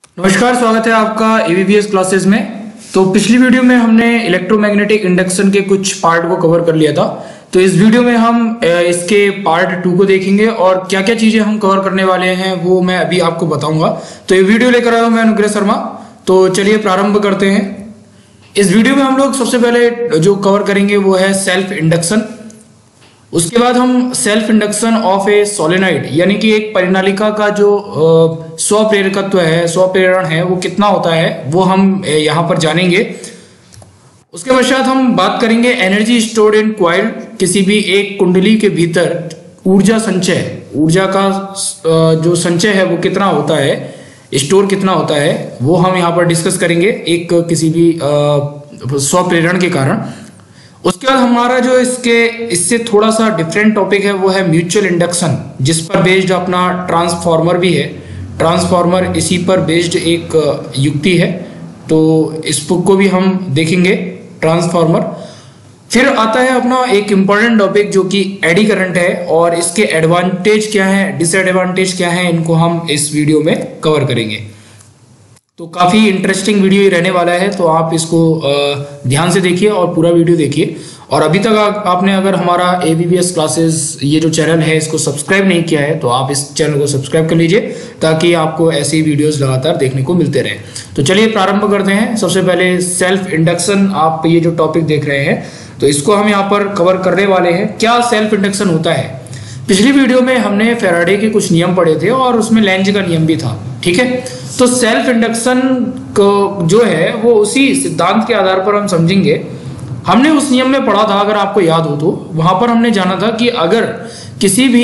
नमस्कार, स्वागत है आपका एबीबीएस क्लासेस में। तो पिछली वीडियो में हमने इलेक्ट्रोमैग्नेटिक इंडक्शन के कुछ पार्ट को कवर कर लिया था। तो इस वीडियो में हम इसके पार्ट 2 को देखेंगे और क्या क्या चीजें हम कवर करने वाले हैं वो मैं अभी आपको बताऊंगा। तो ये वीडियो लेकर आया हूं मैं अनुग्रह शर्मा। तो चलिए प्रारंभ करते हैं। इस वीडियो में हम लोग सबसे पहले जो कवर करेंगे वो है सेल्फ इंडक्शन। उसके बाद हम self induction of a solenoid यानी कि एक परिनालिका का जो स्वप्रेरकत्व है, स्वप्रेरण है, वो कितना होता है वो हम यहाँ पर जानेंगे। उसके पश्चात हम बात करेंगे एनर्जी स्टोर्ड इन कॉइल। किसी भी एक कुंडली के भीतर ऊर्जा संचय, ऊर्जा का जो संचय है वो कितना होता है, स्टोर कितना होता है, वो हम यहाँ पर डिस्कस करेंगे एक किसी भी स्वप्रेरण के कारण। उसके बाद हमारा जो इससे थोड़ा सा डिफरेंट टॉपिक है वो है म्यूचुअल इंडक्शन, जिस पर बेस्ड अपना ट्रांसफार्मर भी है। ट्रांसफार्मर इसी पर बेस्ड एक युक्ति है, तो इस बुक को भी हम देखेंगे, ट्रांसफार्मर। फिर आता है अपना एक इम्पॉर्टेंट टॉपिक जो कि एडी करंट है, और इसके एडवांटेज क्या है, डिसएडवांटेज क्या है, इनको हम इस वीडियो में कवर करेंगे। तो काफ़ी इंटरेस्टिंग वीडियो ही रहने वाला है, तो आप इसको ध्यान से देखिए और पूरा वीडियो देखिए। और अभी तक आपने अगर हमारा एबीबीएस क्लासेस ये जो चैनल है इसको सब्सक्राइब नहीं किया है तो आप इस चैनल को सब्सक्राइब कर लीजिए, ताकि आपको ऐसे ही वीडियोस लगातार देखने को मिलते रहे। तो चलिए प्रारंभ करते हैं। सबसे पहले सेल्फ इंडक्शन, आप ये जो टॉपिक देख रहे हैं तो इसको हम यहाँ पर कवर करने वाले हैं। क्या सेल्फ इंडक्शन होता है? पिछली वीडियो में हमने फैराडे के कुछ नियम पढ़े थे और उसमें लेंज का नियम भी था, ठीक है। तो सेल्फ इंडक्शन को जो है वो उसी सिद्धांत के आधार पर हम समझेंगे। हमने उस नियम में पढ़ा था, अगर आपको याद हो तो, वहां पर हमने जाना था कि अगर किसी भी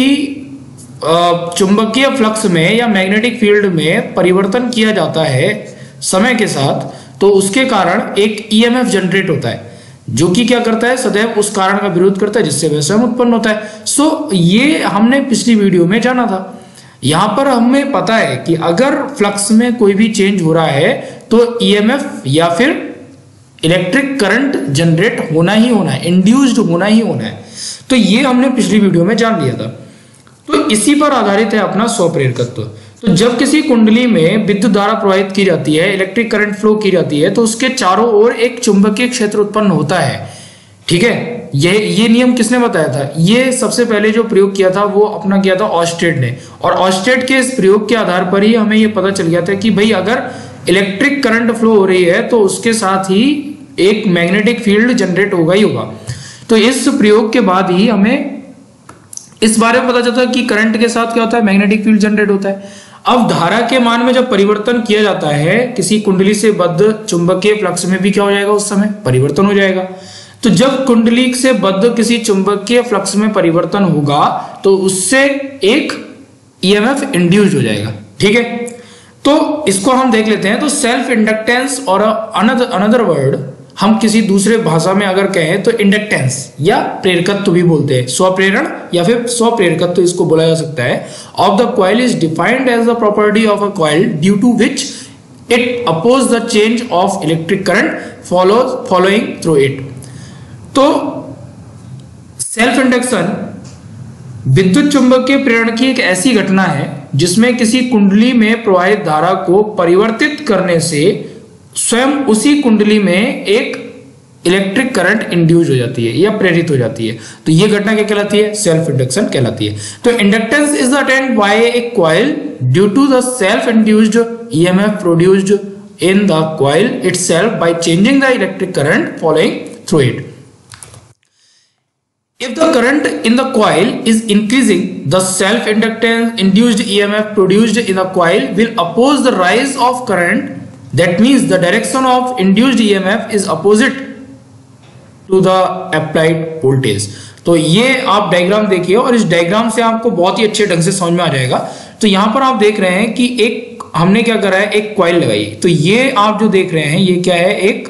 चुंबकीय फ्लक्स में या मैग्नेटिक फील्ड में परिवर्तन किया जाता है समय के साथ, तो उसके कारण एक ईएमएफ जनरेट होता है, जो कि क्या करता है, सदैव उस कारण का विरोध करता है जिससे वह स्वयं उत्पन्न होता है। ये हमने पिछली वीडियो में जाना था। यहां पर हमें पता है कि अगर फ्लक्स में कोई भी चेंज हो रहा है तो ईएमएफ या फिर इलेक्ट्रिक करंट जनरेट होना ही होना है, इंड्यूस्ड होना ही होना है। तो ये हमने पिछली वीडियो में जान लिया था। तो इसी पर आधारित है अपना स्वप्रेरकत्व। तो जब किसी कुंडली में विद्युत धारा प्रवाहित की जाती है, इलेक्ट्रिक करंट फ्लो की जाती है, तो उसके चारों ओर एक चुंबकीय क्षेत्र उत्पन्न होता है, ठीक है। ये नियम किसने बताया था? ये सबसे पहले जो प्रयोग किया था वो अपना किया था ऑस्टेड ने। और ऑस्टेड के इस प्रयोग के आधार पर ही हमें ये पता चल गया था कि भाई अगर इलेक्ट्रिक करंट फ्लो हो रही है तो उसके साथ ही एक मैग्नेटिक फील्ड जनरेट होगा ही होगा। तो इस प्रयोग के बाद ही हमें इस बारे में पता चलता है कि करंट के साथ क्या होता है, मैग्नेटिक फील्ड जनरेट होता है। अब धारा के मान में जब परिवर्तन किया जाता है किसी कुंडली से बद्ध चुंबकीय फ्लक्स में भी क्या हो जाएगा, उस समय परिवर्तन हो जाएगा। तो जब कुंडली से बद्ध किसी चुंबकीय फ्लक्स में परिवर्तन होगा तो उससे एक ईएमएफ इंड्यूस्ड हो जाएगा, ठीक है। तो इसको हम देख लेते हैं। तो सेल्फ इंडक्टेंस और अनदर वर्ड, हम किसी दूसरे भाषा में अगर कहें तो इंडक्टेंस या प्रेरकत्व भी बोलते हैं, स्वप्रेरण या फिर स्वप्रेरकत्व इसको बोला जा सकता है। Of the coil is defined as the property of a coil due to which it oppose the change of electric current following through it. तो सेल्फ इंडक्शन विद्युत चुंबकीय प्रेरण की एक ऐसी घटना है जिसमें किसी कुंडली में प्रवाहित धारा को परिवर्तित करने से स्वयं उसी कुंडली में एक इलेक्ट्रिक करंट इंड्यूस हो जाती है या प्रेरित हो जाती है। तो ये घटना क्या कहलाती है? सेल्फ इंडक्शन कहलाती है। तो inductance is attained by a coil due to the self induced EMF produced in the coil itself by changing the electric current following through it. If the current in the coil is increasing, the self-inductance induced EMF produced in the coil will oppose the rise of current. That means the direction of induced EMF is opposite to the applied voltage. तो ये आप diagram देखिए और इस diagram से आपको बहुत ही अच्छे ढंग से समझ में आ जाएगा। तो यहाँ पर आप देख रहे हैं कि एक हमने क्या करा है, एक कॉइल लगाई। तो ये आप जो देख रहे हैं ये क्या है, एक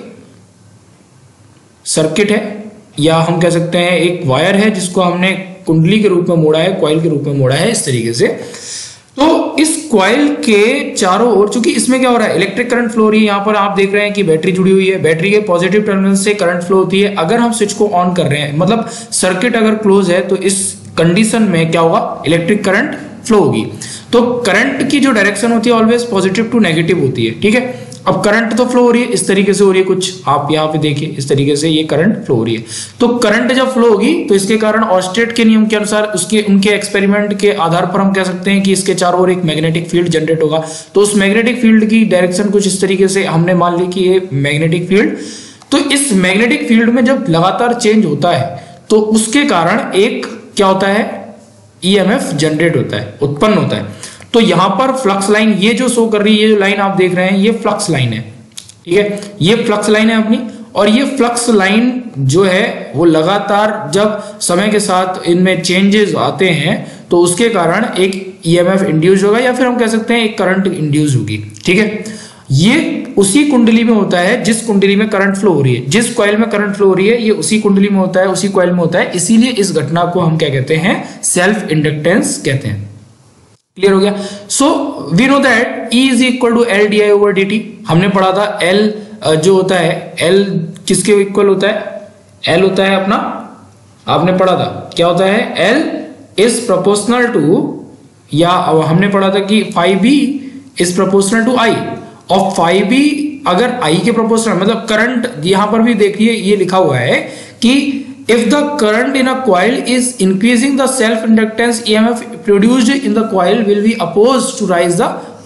सर्किट है या हम कह सकते हैं एक वायर है जिसको हमने कुंडली के रूप में मोड़ा है, कॉइल के रूप में मोड़ा है, इस तरीके से। तो इस कॉइल के चारों ओर, चूंकि इसमें क्या हो रहा है, इलेक्ट्रिक करंट फ्लो हो रही है। यहाँ पर आप देख रहे हैं कि बैटरी जुड़ी हुई है, बैटरी के पॉजिटिव टर्मिनल से करंट फ्लो होती है। अगर हम स्विच को ऑन कर रहे हैं, मतलब सर्किट अगर क्लोज है, तो इस कंडीशन में क्या होगा, इलेक्ट्रिक करंट फ्लो होगी। तो करंट की जो डायरेक्शन होती है ऑलवेज पॉजिटिव टू नेगेटिव होती है, ठीक है। अब करंट तो फ्लो हो रही है इस तरीके से हो रही है, कुछ आप यहाँ पे देखिए इस तरीके से ये करंट फ्लो हो रही है। तो करंट जब फ्लो होगी तो इसके कारण ऑस्टेट के नियम के अनुसार उसके उनके एक्सपेरिमेंट के आधार पर हम कह सकते हैं कि इसके चारों ओर एक मैग्नेटिक फील्ड जनरेट होगा। तो उस मैग्नेटिक फील्ड की डायरेक्शन कुछ इस तरीके से हमने मान ली कि ये मैग्नेटिक फील्ड, तो इस मैग्नेटिक फील्ड में जब लगातार चेंज होता है तो उसके कारण एक क्या होता है, ईएमएफ जनरेट होता है, उत्पन्न होता है। तो यहां पर फ्लक्स लाइन ये जो शो कर रही है, ये जो लाइन आप देख रहे हैं ये फ्लक्स लाइन है, ठीक है, ये फ्लक्स लाइन है अपनी। और ये फ्लक्स लाइन जो है वो लगातार जब समय के साथ इनमें चेंजेस आते हैं तो उसके कारण एक ईएमएफ इंड्यूस होगा, या फिर हम कह सकते हैं एक करंट इंड्यूस होगी, ठीक है। ये उसी कुंडली में होता है जिस कुंडली में करंट फ्लो हो रही है, जिस कॉइल में करंट फ्लो हो रही है ये उसी कुंडली में होता है, उसी कॉइल में होता है। इसीलिए इस घटना को हम क्या कहते हैं, सेल्फ इंडक्टेंस कहते हैं। क्लियर हो गया। So we know that E is equal to L D I over D T. हमने पढ़ा था L जो होता है, L किसके इक्वल होता है, L होता है अपना, आपने पढ़ा था क्या होता है, L इज प्रोपोर्शनल टू, या हमने पढ़ा था कि phi B is proportional to I, और फाई बी अगर I के प्रोपोर्शनल, मतलब करंट यहां पर भी देखिए ये लिखा हुआ है कि if the current in a coil is increasing, the self inductance EMF produced in the coil will be opposed to rise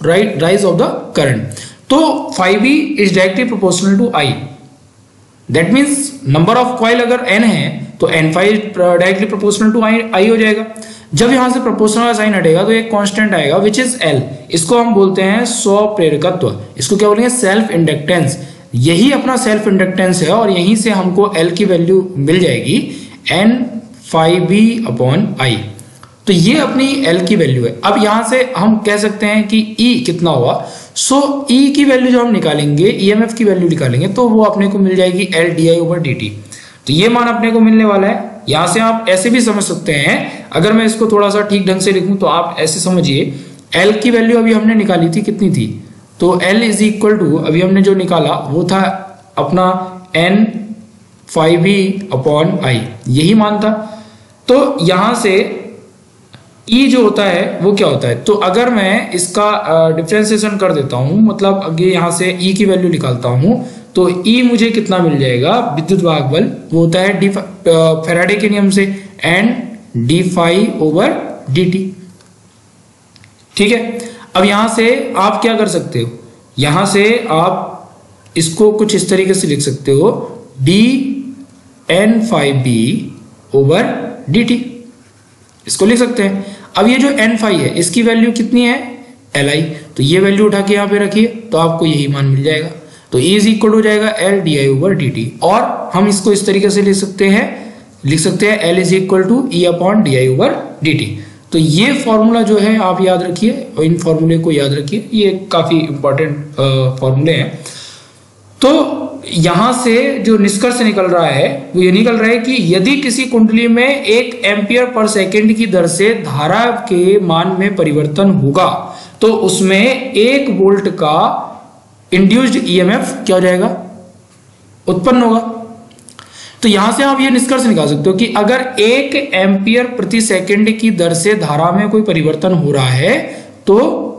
of the current. तो phi b is directly proportional to I. That means number of coil अगर n है तो n phi directly proportional to I हो जाएगा। जब यहां से proportional का साइन हटेगा तो एक कांस्टेंट आएगा विच इज L। इसको हम बोलते हैं स्वप्रेरकत्व, इसको क्या बोलेंगे, सेल्फ इंडक्टेंस। यही अपना सेल्फ इंडक्टेंस है और यहीं से हमको L की वैल्यू मिल जाएगी n phi b upon I। तो ये अपनी L की वैल्यू है। अब यहां से हम कह सकते हैं कि E कितना होगा। सो E की वैल्यू जो हम निकालेंगे, EMF की वैल्यू निकालेंगे, तो वो अपने को मिल जाएगी L di ओवर dt। तो ये मान अपने को मिलने वाला है। यहां से आप ऐसे भी समझ सकते हैं, अगर मैं इसको थोड़ा सा ठीक ढंग से लिखूं तो आप ऐसे समझिए, L की वैल्यू अभी हमने निकाली थी, कितनी थी, तो L इज इक्वल टू अभी हमने जो निकाला वो था अपना n phi b upon I, यही मान था। तो यहां से E जो होता है वो क्या होता है, तो अगर मैं इसका डिफरेंशिएशन कर देता हूं, मतलब अगर यहां से E की वैल्यू निकालता हूं तो E मुझे कितना मिल जाएगा, विद्युत वाहक बल वो होता है फैराडे के नियम से n d phi over dt, ठीक है। अब यहां से आप क्या कर सकते हो, यहां से आप इसको कुछ इस तरीके से लिख सकते हो, d n phi b over dt, इसको लिख सकते हैं। अब ये जो n phi है इसकी वैल्यू कितनी है, Li, तो ये वैल्यू उठा के यहां पे रखिए तो आपको यही मान मिल जाएगा। तो E इज इक्वल हो जाएगा L di ओवर dt, और हम इसको इस तरीके से लिख सकते हैं L is equal to E upon di over dt। तो ये फॉर्मूला जो है आप याद रखिए, और इन फॉर्मूले को याद रखिए, ये काफी इंपॉर्टेंट फॉर्मूले हैं। तो यहां से जो निष्कर्ष निकल रहा है वो ये निकल रहा है कि यदि किसी कुंडली में 1 एम्पियर पर सेकेंड की दर से धारा के मान में परिवर्तन होगा तो उसमें 1 वोल्ट का इंड्यूस्ड ईएमएफ क्या हो जाएगा, उत्पन्न होगा। तो यहां से आप ये निष्कर्ष निकाल सकते हो कि अगर 1 एम्पियर प्रति सेकंड की दर से धारा में कोई परिवर्तन हो रहा है तो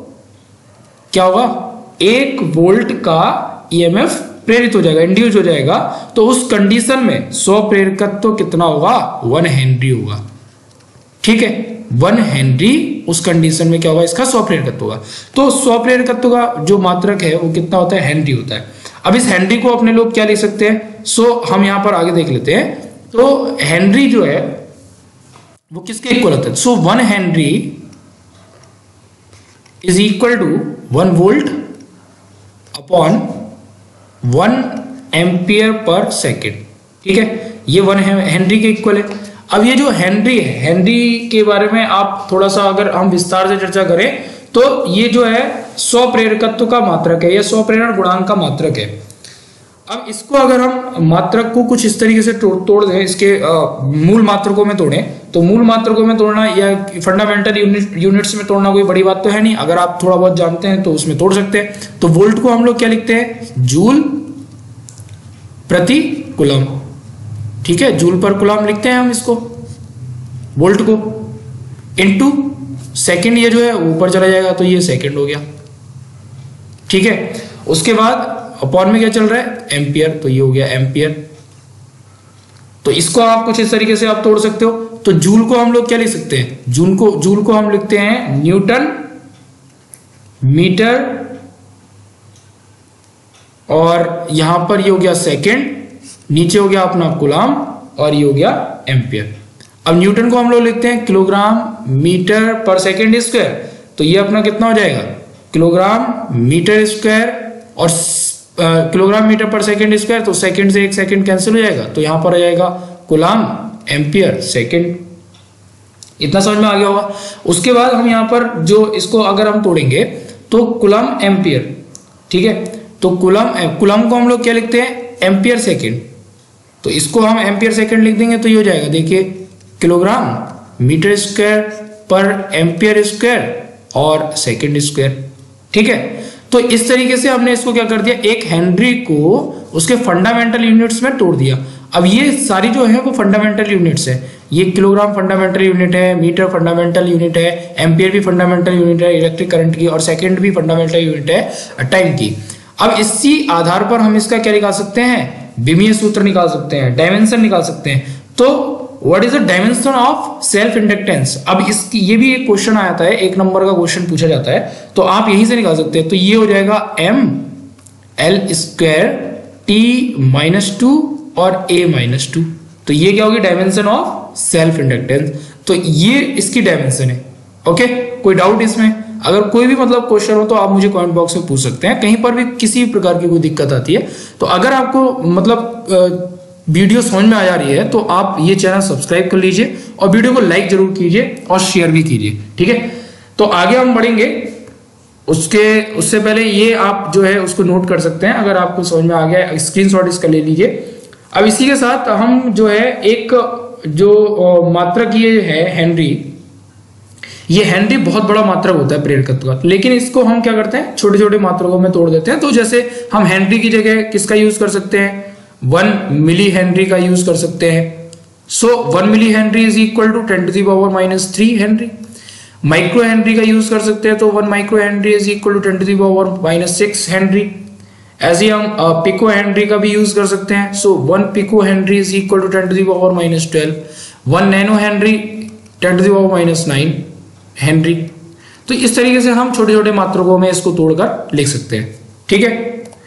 क्या होगा, 1 वोल्ट का ईएमएफ प्रेरित हो जाएगा, इंड्यूस हो जाएगा। तो उस कंडीशन में स्वप्रेरकत्व कितना होगा, 1 हेनरी होगा, ठीक है। 1 हेनरी उस कंडीशन में क्या होगा, इसका स्वप्रेरकत्व होगा। तो स्वप्रेरकत्व का जो मात्रक है वो कितना होता है, हेनरी होता है। अब इस हेनरी को अपने लोग क्या लिख सकते हैं, हम यहां पर आगे देख लेते हैं। तो हेनरी जो है वो किसके इक्वल होता है, 1 henry is equal to 1 volt upon 1 ampere per second, ठीक है। ये 1 हेनरी के इक्वल है। अब ये जो हेनरी है, हेनरी के बारे में आप थोड़ा सा अगर हम विस्तार से चर्चा करें तो ये जो है स्वप्रेरकत्व का मात्रक है, या स्वप्रेरण गुणांक का मात्रक है। अब इसको अगर हम मात्रक को कुछ इस तरीके से तोड़ दें, इसके मूल मात्रकों में तोड़ें, तो मूल मात्रकों में तोड़ना या फंडामेंटल यूनिट्स में तोड़ना कोई बड़ी बात तो है नहीं। अगर आप थोड़ा बहुत जानते हैं तो उसमें तोड़ सकते हैं। तो वोल्ट को हम लोग क्या लिखते हैं, जूल प्रति कूलम, ठीक है, जूल पर कूलम लिखते हैं हम इसको, वोल्ट को, इनटू सेकंड ये जो है ऊपर चला जाएगा तो ये सेकंड हो गया, ठीक है। उसके बाद अपॉन में क्या चल रहा है, एम्पियर, तो ये हो गया एम्पियर। तो इसको आप कुछ इस तरीके से आप तोड़ सकते हो। तो जूल को हम लोग क्या लिख सकते हैं, जूल को हम लिखते हैं न्यूटन मीटर, और यहां पर ये हो गया सेकंड, नीचे हो गया अपना कूलाम, और ये हो गया एम्पियर। अब न्यूटन को हम लोग लिखते हैं kilogram metre per second square, तो ये अपना कितना हो जाएगा, किलोग्राम मीटर स्क्वायर, और kilogram metre per second square, तो सेकंड से एक सेकंड कैंसिल हो जाएगा, तो यहां पर आ जाएगा कूलाम एम्पियर सेकंड। इतना समझ में आ गया होगा। उसके बाद हम यहां पर जो इसको अगर हम तोड़ेंगे तो कूलाम एम्पियर, ठीक है, तो कूलाम को हम लोग क्या लिखते हैं, एम्पियर सेकंड, तो इसको हम एम्पियर सेकंड लिख देंगे तो ये हो जाएगा, देखिए kilogram metre square per ampere square और सेकंड स्क्वायर, ठीक है। तो इस तरीके से हमने इसको क्या कर दिया, एक हेनरी को उसके फंडामेंटल यूनिट्स में तोड़ दिया। अब ये सारी जो है वो फंडामेंटल यूनिट्स है, ये किलोग्राम फंडामेंटल यूनिट है, मीटर फंडामेंटल यूनिट है, एम्पियर भी फंडामेंटल यूनिट है इलेक्ट्रिक करंट की, और सेकंड भी फंडामेंटल यूनिट है टाइम की। अब इसी आधार पर हम इसका क्या निकाल सकते हैं, विमीय सूत्र निकाल सकते हैं, डायमेंशन निकाल सकते हैं। तो what is the dimension of self inductance. अब इसकी ये भी एक क्वेश्चन आता है, एक नंबर का क्वेश्चन पूछा जाता है, तो आप यहीं से निकाल सकते हैं। तो ये हो जाएगा m l स्क्वायर t-2 और a-2, तो ये क्या होगी, डायमेंशन ऑफ सेल्फ इंडक्टेंस। तो ये इसकी डायमेंशन है। ओके, कोई डाउट इसमें? अगर कोई भी मतलब क्वेश्चन हो तो आप मुझे कमेंट बॉक्स में पूछ सकते हैं, कहीं पर भी किसी प्रकार की कोई दिक्कत आती है। तो अगर आपको मतलब वीडियो समझ में आ जा रही है तो आप ये चैनल सब्सक्राइब कर लीजिए और वीडियो को लाइक जरूर कीजिए और शेयर भी कीजिए, ठीक है। तो आगे हम बढ़ेंगे, उससे पहले ये आप जो है उसको नोट कर सकते हैं, अगर आपको समझ में आ गया स्क्रीनशॉट इसका ले लीजिए। अब इसी के साथ हम जो है एक जो मात्रक ये है हेनरी, ये हेनरी बहुत बड़ा मात्रक होता है प्रेरकत्व का, लेकिन इसको हम क्या करते हैं, छोटे छोटे मात्रकों में तोड़ देते हैं। तो जैसे हम हेनरी की जगह किसका यूज कर सकते हैं, 1 मिली हेनरी का यूज कर सकते हैं। So 1 milli henry is equal to 10⁻³ henry. Micro henry का यूज कर सकते हैं, तो 1 micro henry is equal to 10⁻6 henry. ऐसे हम पिको हेनरी का भी यूज कर सकते हैं। So 1 pico henry is equal to 10⁻12। 1 nano henry 10⁻9 henry. तो इस तरीके से हम छोटे छोटे मात्रकों में इसको तोड़कर लिख सकते हैं, ठीक है।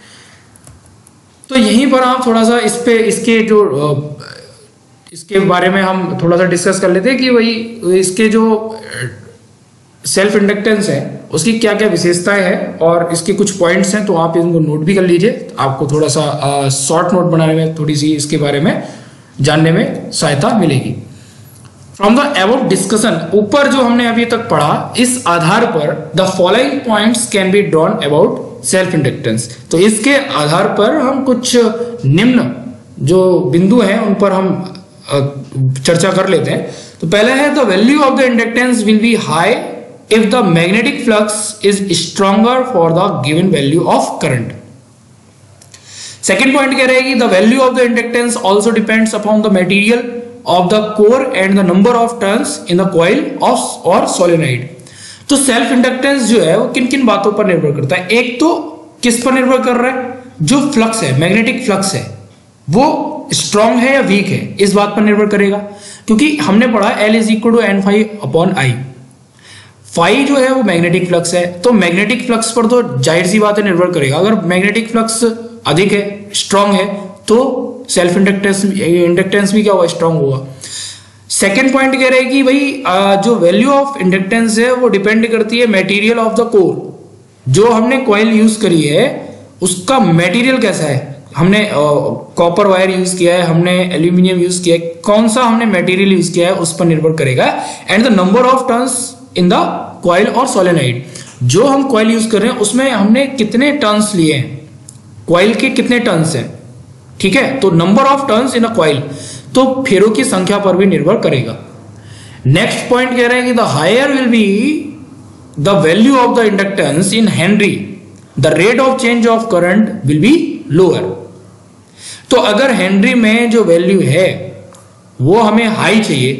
तो यहीं पर आप थोड़ा सा इस पे इसके बारे में हम थोड़ा सा डिस्कस कर लेते हैं कि वही इसके जो सेल्फ इंडक्टेंस है उसकी क्या क्या विशेषताएं हैं और इसके कुछ पॉइंट्स हैं। तो आप इनको नोट भी कर लीजिए, आपको थोड़ा सा शॉर्ट नोट बनाने में थोड़ी सी इसके बारे में जानने में सहायता मिलेगी। फ्रॉम द अबव डिस्कशन, ऊपर जो हमने अभी तक पढ़ा, इस आधार पर the following points can be drawn about self inductance. तो इसके आधार पर हम कुछ निम्न जो बिंदु हैं उन पर हम चर्चा कर लेते हैं। तो पहले है the value of the inductance will be high if the magnetic flux is stronger for the given value of current. Second point कह रहे हैं कि the value of the inductance also depends upon the material of the core and the number of turns in the coil of और solenoid. तो self inductance जो है वो किन किन बातों पर निर्भर करता है। एक तो किस पर निर्भर कर रहा है, जो फ्लक्स है, मैग्नेटिक फ्लक्स है, वो स्ट्रॉन्ग है या वीक है, इस बात पर निर्भर करेगा। क्योंकि हमने पढ़ा L is equal to N⁵/I। Phi जो है वो मैग्नेटिक फ्लक्स है, तो मैग्नेटिक फ्लक्स पर तो जाहिर सी बात है निर्भर करेगा। अगर मैग्नेटिक फ्लक्स अधिक है, स्ट्रॉन्ग है, तो सेल्फ इंडक्टेंस भी क्या होगा, स्ट्रॉन्ग होगा। सेकेंड पॉइंट कह रहे हैं कि भाई जो वैल्यू ऑफ इंडक्टेंस है वो डिपेंड करती है मटेरियल ऑफ द कोर। जो हमने कॉइल यूज करी है उसका मटेरियल कैसा है, हमने कॉपर वायर यूज किया है, हमने एल्यूमिनियम यूज किया है, कौन सा हमने मटेरियल यूज किया है उस पर निर्भर करेगा। And the number of turns in the coil और सोलेनॉइड, जो हम कॉइल यूज कर रहे हैं उसमें हमने कितने टर्न्स लिए हैं, कॉइल के कितने टर्न्स हैं, ठीक है। तो number of turns in a coil, तो फेरों की संख्या पर भी निर्भर करेगा। नेक्स्ट पॉइंट कह रहे हैं कि the higher will be the value of the inductance in henry, the rate of change of current will be lower. तो अगर हेनरी में जो वैल्यू है वो हमें हाई चाहिए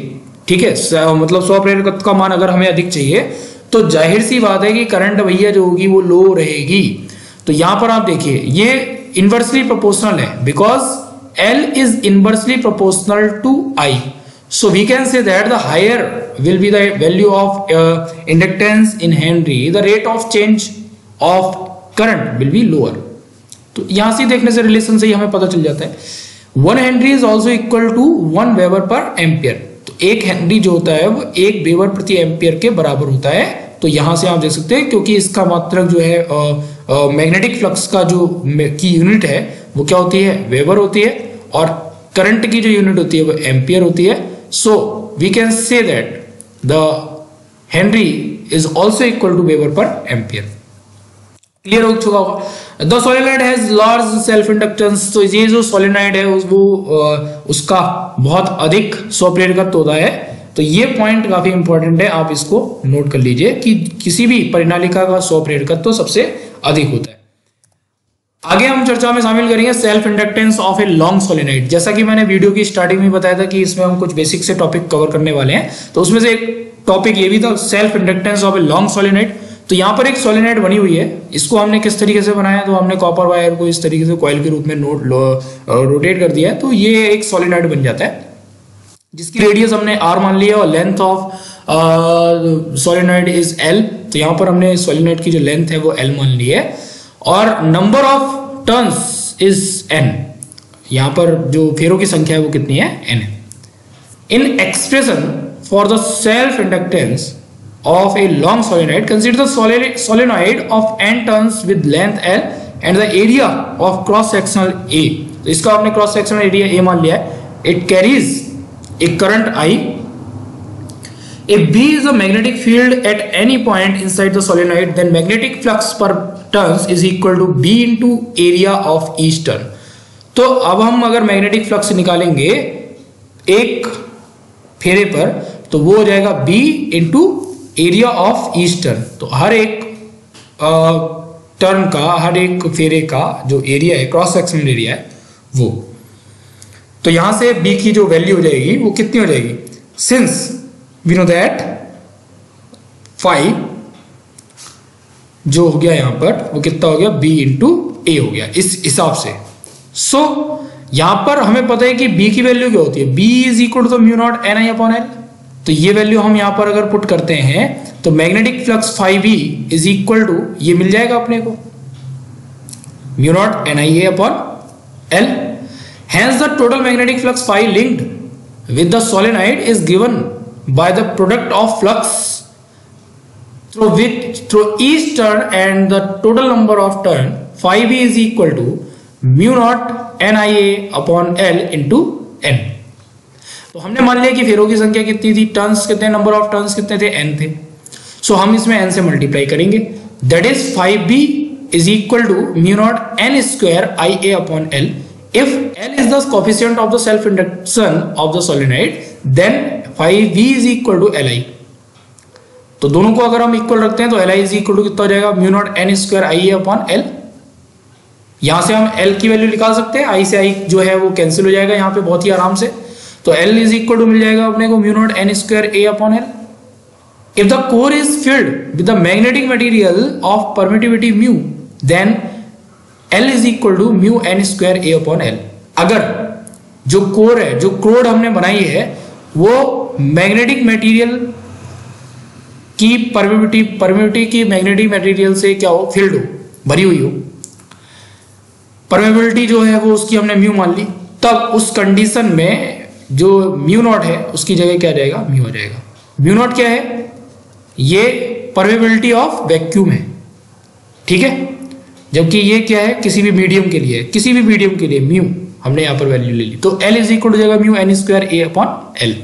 ठीक है, मतलब स्वप्रेरकत्व का मान अगर हमें अधिक चाहिए तो जाहिर सी बात है कि करंट भैया जो होगी वो लो रहेगी। तो यहां पर आप देखिए ये इनवर्सली प्रोपोर्शनल है, because L is inversely proportional to I. So we can say that the higher will be the value of inductance in Henry, the rate of change of current will be lower. तो यहां से देखने से relation से ही हमें पता चल जाता है 1 henry is also equal to 1 weber per ampere. तो 1 हेनरी जो होता है वो 1 वेबर प्रति एम्पियर के बराबर होता है। तो यहां से आप देख सकते हैं, क्योंकि इसका मात्रक जो है मैग्नेटिक फ्लक्स का जो की यूनिट है वो क्या होती है, वेबर होती है, और करंट की जो यूनिट होती है वो एम्पियर होती है। So we can say that the henry is also equal to weber per ampere. Clear हो चुका होगा। The solenoid has large self inductance. तो ये जो सोलेनॉइड है वो उसका बहुत अधिक स्वप्रेरकत्व होता है। तो ये पॉइंट काफी इंपॉर्टेंट है, आप इसको नोट कर लीजिए कि किसी भी परिनालिका का स्वप्रेरकत्व सबसे अधिक होता है। आगे हम चर्चा में शामिल करेंगे self inductance of a long solenoid. जैसा कि मैंने वीडियो की स्टार्टिंग में बताया था कि इसमें हम कुछ बेसिक से टॉपिक कवर करने वाले हैं, तो उसमें से एक टॉपिक ये भी था self inductance of a long solenoid. तो यहाँ पर एक सोलेनॉइड बनी हुई है, इसको हमने किस तरीके से बनाया, तो हमने कॉपर वायर को इस तरीके से कॉइल के रूप में रोटेट कर दिया है। तो ये एक सोलेनॉइड बन जाता है जिसकी रेडियस हमने r मान लिया और length of solenoid is l। तो यहाँ पर हमने सोलेनॉइड की जो लेंथ है वो l मान ली है, और number of turns is n। यहाँ पर जो फेरों की संख्या है वो कितनी है, n है। In expression for the self inductance of a long solenoid, consider the solenoid of n turns with length L and the area of cross sectional A। तो इसका आपने क्रॉस सेक्शनल एरिया A मान लिया है। It carries a current I। If B is a magnetic field at any point inside the solenoid, then magnetic flux per turns is equal to B into area of each turn। तो अब हम अगर magnetic flux निकालेंगे एक फेरे पर, तो वो हो जाएगा B into area of each turn. तो हर एक टर्न का, हर एक फेरे का जो एरिया है, क्रॉस सेक्शनल एरिया है वो। तो यहां से B की जो वैल्यू हो जाएगी वो कितनी हो जाएगी, सिंस वी नो दैट 5 जो हो गया यहां पर वो कितना हो गया, B इंटू ए हो गया इस हिसाब से। सो यहां पर हमें पता है कि B की वैल्यू क्या होती है, B is equal to mu nought N I upon L. तो ये वैल्यू हम यहां पर अगर पुट करते हैं तो magnetic flux phi B is equal to, ये मिल जाएगा अपने को, mu nought N I A upon L. Hence the total magnetic flux phi linked with the solenoid is given by the product of flux through each turn and the total number of turn phi B is equal to mu nought N I A upon L into N. तो हमने मान लिया कि फेरों की संख्या कितनी थी, टर्न्स कितने, नंबर ऑफ टर्न्स कितने थे, n थे। सो हम इसमें n से मल्टीप्लाई करेंगे, that is 5b is equal to mu nought n square I A upon L. If l is the coefficient of the self induction of the solenoid, then 5b is equal to li। तो दोनों को अगर हम equal रखते हैं तो li is equal to कितना हो जाएगा, mu nought n square I A upon L. यहां से हम l की वैल्यू निकाल सकते हैं, i से i जो है वो कैंसिल हो जाएगा यहाँ पे बहुत ही आराम से। तो L इज इक्वल टू मिल जाएगा अपने को mu nought N square A upon L. If the core is filled with the magnetic material of permittivity mu, then L is equal to mu N square A upon L. अगर जो core है, जो क्रोड हमने बनाई है, वो magnetic material की permittivity की मैग्नेटिक मटेरियल से क्या हो, फिल्ड हो, भरी हुई हो, परमेबिलिटी जो है वो उसकी हमने म्यू मान ली, तब उस कंडीशन में जो म्यू नॉट है उसकी जगह क्या जाएगा, म्यू आ जाएगा। म्यू नॉट क्या है, ये परमेबिलिटी ऑफ वैक्यूम है, ठीक है, जबकि ये क्या है, किसी भी मीडियम के लिए, किसी भी मीडियम के लिए म्यू हमने यहां पर वैल्यू ले ली। तो L इज इक्वल हो जाएगा mu N square A upon L.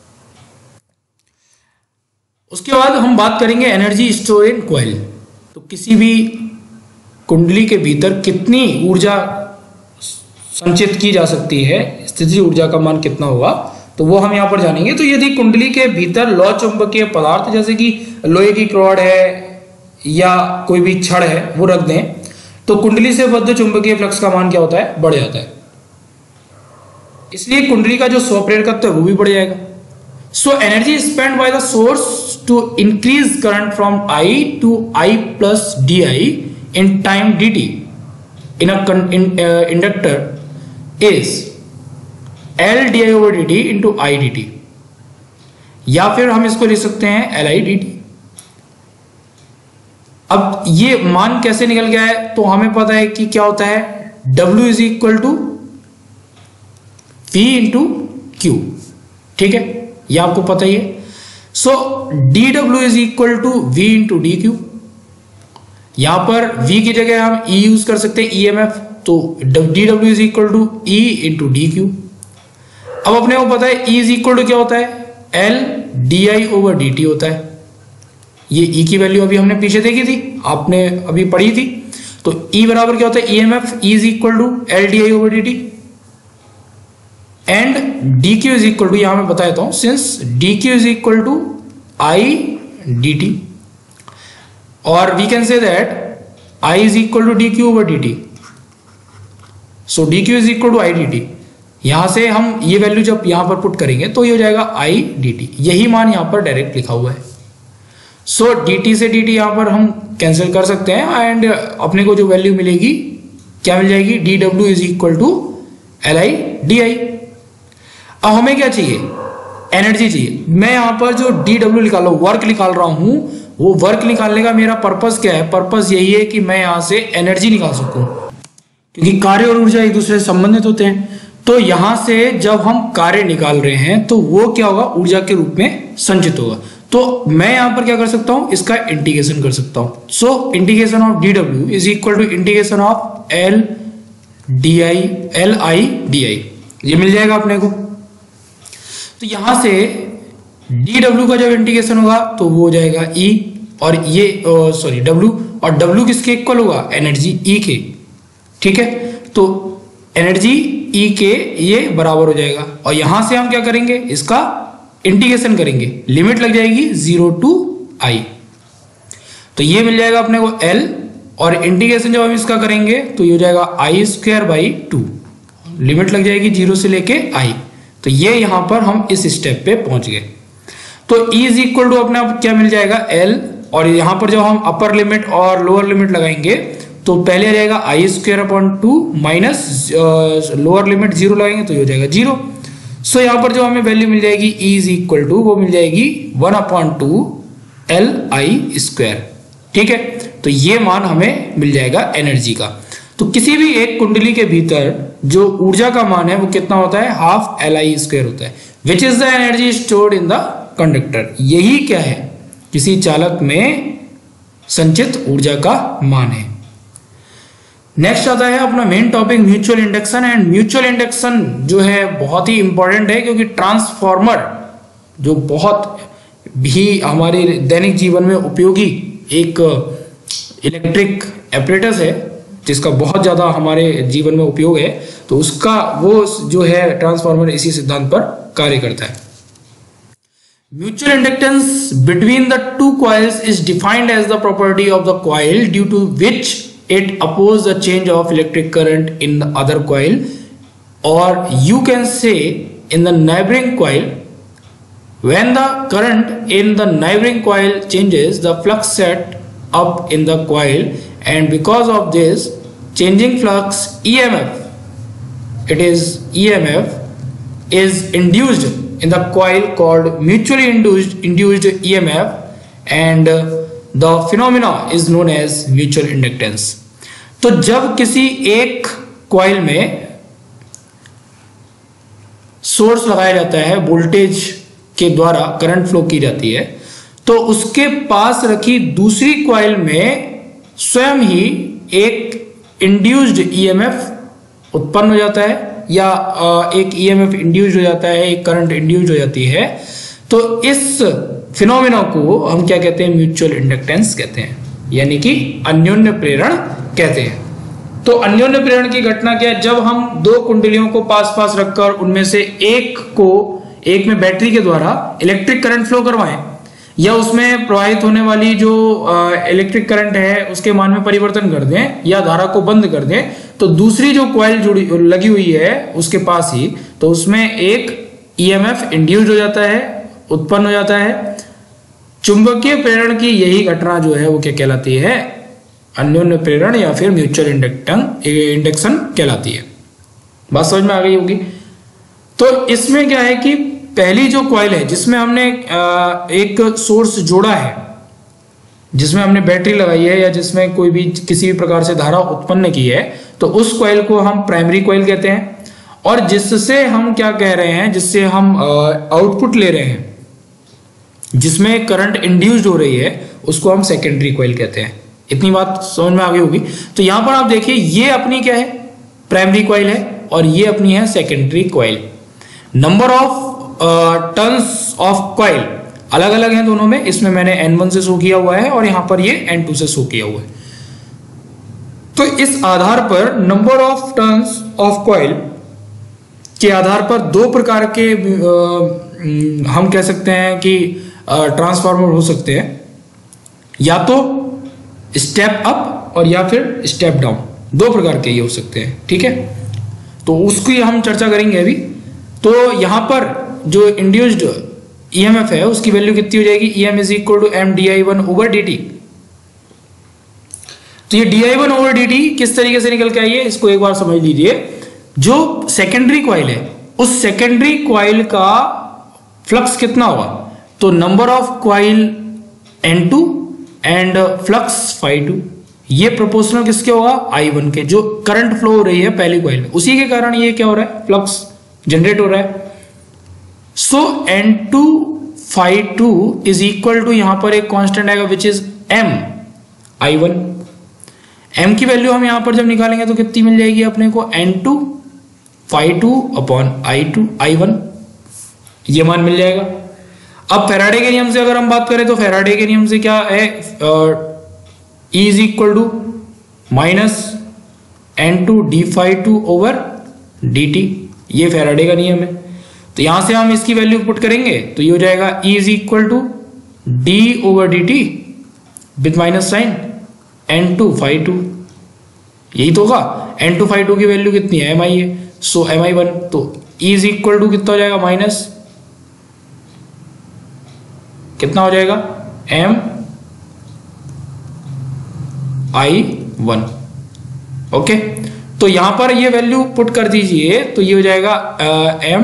उसके बाद हम बात करेंगे एनर्जी स्टोर इन कॉइल। तो किसी भी कुंडली के भीतर कितनी ऊर्जा संचित की जा सकती है, स्थितिज ऊर्जा का मान कितना होगा, तो वो हम यहाँ पर जानेंगे। तो यदि कुंडली के भीतर लौ चुंबकीय पदार्थ जैसे कि लोहे की रॉड है या कोई भी छड़ है वो रख दें, तो कुंडली से बद्ध चुंबकीय फ्लक्स का मान क्या होता है, बढ़ जाता है। इसलिए कुंडली का जो स्वप्रेरकत्व है वो भी बढ़ जाएगा। So energy is spent by the source to increase current from I to I plus di in time dt in a inductor is L di over dt into I dt, या फिर हम इसको लिख सकते हैं Li dt। अब ये मान कैसे निकल गया है, तो हमें पता है कि क्या होता है, W is equal to V into Q, ठीक है, ये आपको पता ही है। सो dW is equal to V into D Q, यहां पर V की जगह हम E यूज कर सकते हैं EMF, तो dW is equal to E into D Q. अब अपने को पता है E इज इक्वल टू क्या होता है, L di ओवर dt होता है। ये E की वैल्यू अभी हमने पीछे देखी थी, आपने अभी पढ़ी थी। तो E बराबर क्या होता है, EMF E is equal to L di over dt and dq is equal to, यहां मैं बता देता हूं, since dq is equal to I dt और we can say that I is equal to dq over dt। So dq is equal to I dt, यहां से हम ये वैल्यू जब यहां पर पुट करेंगे तो ये हो जाएगा I dt, यही मान यहां पर डायरेक्ट लिखा हुआ है। सो dt से dt यहां पर हम कैंसिल कर सकते हैं एंड अपने को जो वैल्यू मिलेगी क्या मिल जाएगी, dw is equal to Li di। अब हमें क्या चाहिए, एनर्जी चाहिए। मैं यहां पर जो dw निकाल रहा हूं, वर्क निकाल रहा हूं, वो वर्क निकालने का मेरा पर्पस क्या है, पर्पस यही है कि मैं यहां से एनर्जी निकाल सकूं, क्योंकि कार्य और ऊर्जा एक दूसरे से संबंधित होते हैं। तो यहां से जब हम कार्य निकाल रहे हैं तो वो क्या होगा, ऊर्जा के रूप में संचित होगा। तो मैं यहां पर क्या कर सकता हूं, इसका इंटीग्रेशन कर सकता हूं। So integration of dw is equal to integration of L i di, ये मिल जाएगा अपने को। तो यहां से dw का जब इंटीग्रेशन होगा तो वो हो जाएगा E, और ये सॉरी W, और W किसके इक्वल होगा, एनर्जी E के, ठीक है। तो एनर्जी E के ये बराबर हो जाएगा, और यहां से हम क्या करेंगे, इसका इंटीग्रेशन करेंगे, लिमिट लग जाएगी 0 टू I, तो ये मिल जाएगा अपने को L, और इंटीग्रेशन जब हम इसका करेंगे तो ये हो जाएगा I स्क्वायर बाई 2, लिमिट लग जाएगी 0 से लेके I। तो ये यहां पर हम इस स्टेप पे पहुंच गए। तो E इज इक्वल टू अपने आप क्या मिल जाएगा, L, और यहां पर जब हम अपर लिमिट और लोअर लिमिट लगाएंगे तो पहले रहेगा I square upon 2 minus lower limit 0 लगाएंगे तो ये हो जाएगा 0। सो यहां पर जो हमें वैल्यू मिल जाएगी E इज इक्वल टू, वो मिल जाएगी 1/2 Li स्क्वायर, ठीक है। तो ये मान हमें मिल जाएगा एनर्जी का। तो किसी भी एक कुंडली के भीतर जो ऊर्जा का मान है वो कितना होता है, हाफ Li स्क्वायर होता है, which is the energy stored in the conductor. यही क्या है, किसी चालक में संचित ऊर्जा का मान है। नेक्स्ट आता है अपना main topic mutual induction. And mutual induction जो है बहुत ही इंपॉर्टेंट है, क्योंकि ट्रांसफॉर्मर जो बहुत भी हमारे दैनिक जीवन में उपयोगी एक इलेक्ट्रिक एपरेटस है, जिसका बहुत ज्यादा हमारे जीवन में उपयोग है, तो उसका वो जो है ट्रांसफॉर्मर इसी सिद्धांत पर कार्य करता है। Mutual inductance between the two coils is defined as the property of the coil due to which it opposes the change of electric current in the other coil, or you can say in the neighboring coil, when the current in the neighboring coil changes, the flux set up in the coil, and because of this changing flux EMF, it is EMF is induced in the coil called mutually induced EMF, and the phenomena is known as mutual inductance। तो जब किसी एक coil में source लगाया जाता है, voltage के द्वारा करंट फ्लो की जाती है, तो उसके पास रखी दूसरी कॉइल में स्वयं ही एक इंड्यूस्ड ईएमएफ उत्पन्न हो जाता है, या एक ईएमएफ इंड्यूस्ड हो जाता है, एक करंट इंड्यूस्ड हो जाती है। तो इस फिनोमेना को हम क्या कहते हैं, म्यूचुअल इंडक्टेंस कहते हैं, यानी कि अन्योन्य प्रेरण कहते हैं। तो अन्योन्य प्रेरण की घटना क्या है, जब हम दो कुंडलियों को पास पास रखकर उनमें से एक में बैटरी के द्वारा इलेक्ट्रिक करंट फ्लो करवाएं, या उसमें प्रवाहित होने वाली जो इलेक्ट्रिक करंट है उसके मान में परिवर्तन कर दें, या धारा को बंद कर दें, तो दूसरी जो कॉइल लगी हुई है उसके पास ही, तो उसमें एक ईएमएफ इंड्यूस्ड हो जाता है उत्पन्न हो जाता है। चुंबकीय प्रेरण की यही घटना जो है वो क्या कहलाती है, अन्योन्य प्रेरण या फिर म्यूचुअल इंडक्शन कहलाती है। बात समझ में आ गई होगी। तो इसमें क्या है कि पहली जो कॉइल है जिसमें हमने एक सोर्स जोड़ा है, जिसमें हमने बैटरी लगाई है या जिसमें कोई भी किसी भी प्रकार से धारा उत्पन्न की है, तो उस कॉइल को हम प्राइमरी कॉइल कहते हैं। और जिससे हम क्या कह रहे हैं, जिससे हम आउटपुट ले रहे हैं, जिसमें करंट इंड्यूस्ड हो रही है, उसको हम सेकेंडरी कॉइल कहते हैं। इतनी बात समझ में आ गई होगी। तो यहां पर आप देखिए ये अपनी क्या है, प्राइमरी कॉइल है और ये अपनी है secondary coil. Number of turns of coil अलग अलग हैं दोनों में। इसमें मैंने N1 से शो किया हुआ है और यहां पर ये N2 से शो किया हुआ है। तो इस आधार पर number of turns of coil के आधार पर दो प्रकार के हम कह सकते हैं कि ट्रांसफार्मर हो सकते हैं, या तो स्टेप अप और या फिर स्टेप डाउन, दो प्रकार के ये हो सकते हैं। ठीक है, तो उसकी हम चर्चा करेंगे अभी। तो यहां पर जो इंड्यूस्ड ईएमएफ है उसकी वैल्यू कितनी हो जाएगी, EM is equal to M di1/dt। तो ये di1/dt किस तरीके से निकल के आई है, इसको एक बार समझ लीजिए। जो सेकेंडरी कॉइल है उस सेकेंडरी कॉइल का फ्लक्स कितना होगा, तो number of coil N2 and flux phi2, ये प्रोपोर्शनल किसके होगा, I1 के, जो करंट फ्लो हो रही है पहली कॉइल में, उसी के कारण ये क्या हो रहा है, फ्लक्स जनरेट हो रहा है। सो N2 phi2 is equal to, यहां पर एक कांस्टेंट आएगा which is M I1। M की वैल्यू हम यहां पर जब निकालेंगे तो कितनी मिल जाएगी अपने को, N2 phi2 अपॉन I1, ये मान मिल जाएगा। अब फैराडे के नियम से अगर हम बात करें तो फैराडे के नियम से क्या है, E is equal to minus N2 d∅2/dt, ये फैराडे का नियम है। तो यहां से हम इसकी वैल्यू पुट करेंगे तो ये हो जाएगा E is equal to d/dt with minus sign N2 phi2, यही तो होगा। N2 phi2 की वैल्यू कितनी है, Mi है, सो Mi1, तो E इज इक्वल टू कितना हो जाएगा, माइनस कितना हो जाएगा, Mi1। ओके, तो यहां पर ये वैल्यू पुट कर दीजिए तो ये हो जाएगा M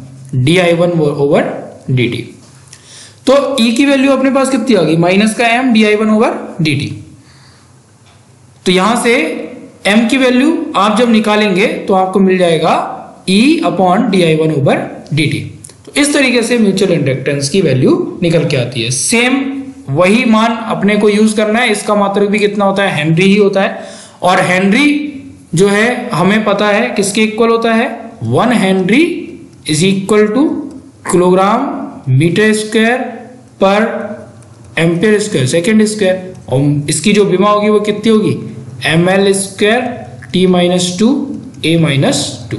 di1/dt। तो E की वैल्यू अपने पास कितनी आ गई, माइनस का M di1/dt। तो यहां से M की वैल्यू आप जब निकालेंगे तो आपको मिल जाएगा E अपॉन di1/dt। तो इस तरीके से म्यूचुअल इंडक्टेंस की वैल्यू निकल के आती है। सेम वही मान अपने को यूज करना है। इसका मात्रक भी कितना होता है, हेनरी ही होता है। और हेनरी जो है हमें पता है किसके इक्वल होता है, 1 henry is equal to kilogram metre square per ampere square second square. और इसकी जो विमा होगी वो कितनी होगी, ml स्क्वायर t-2 a-2।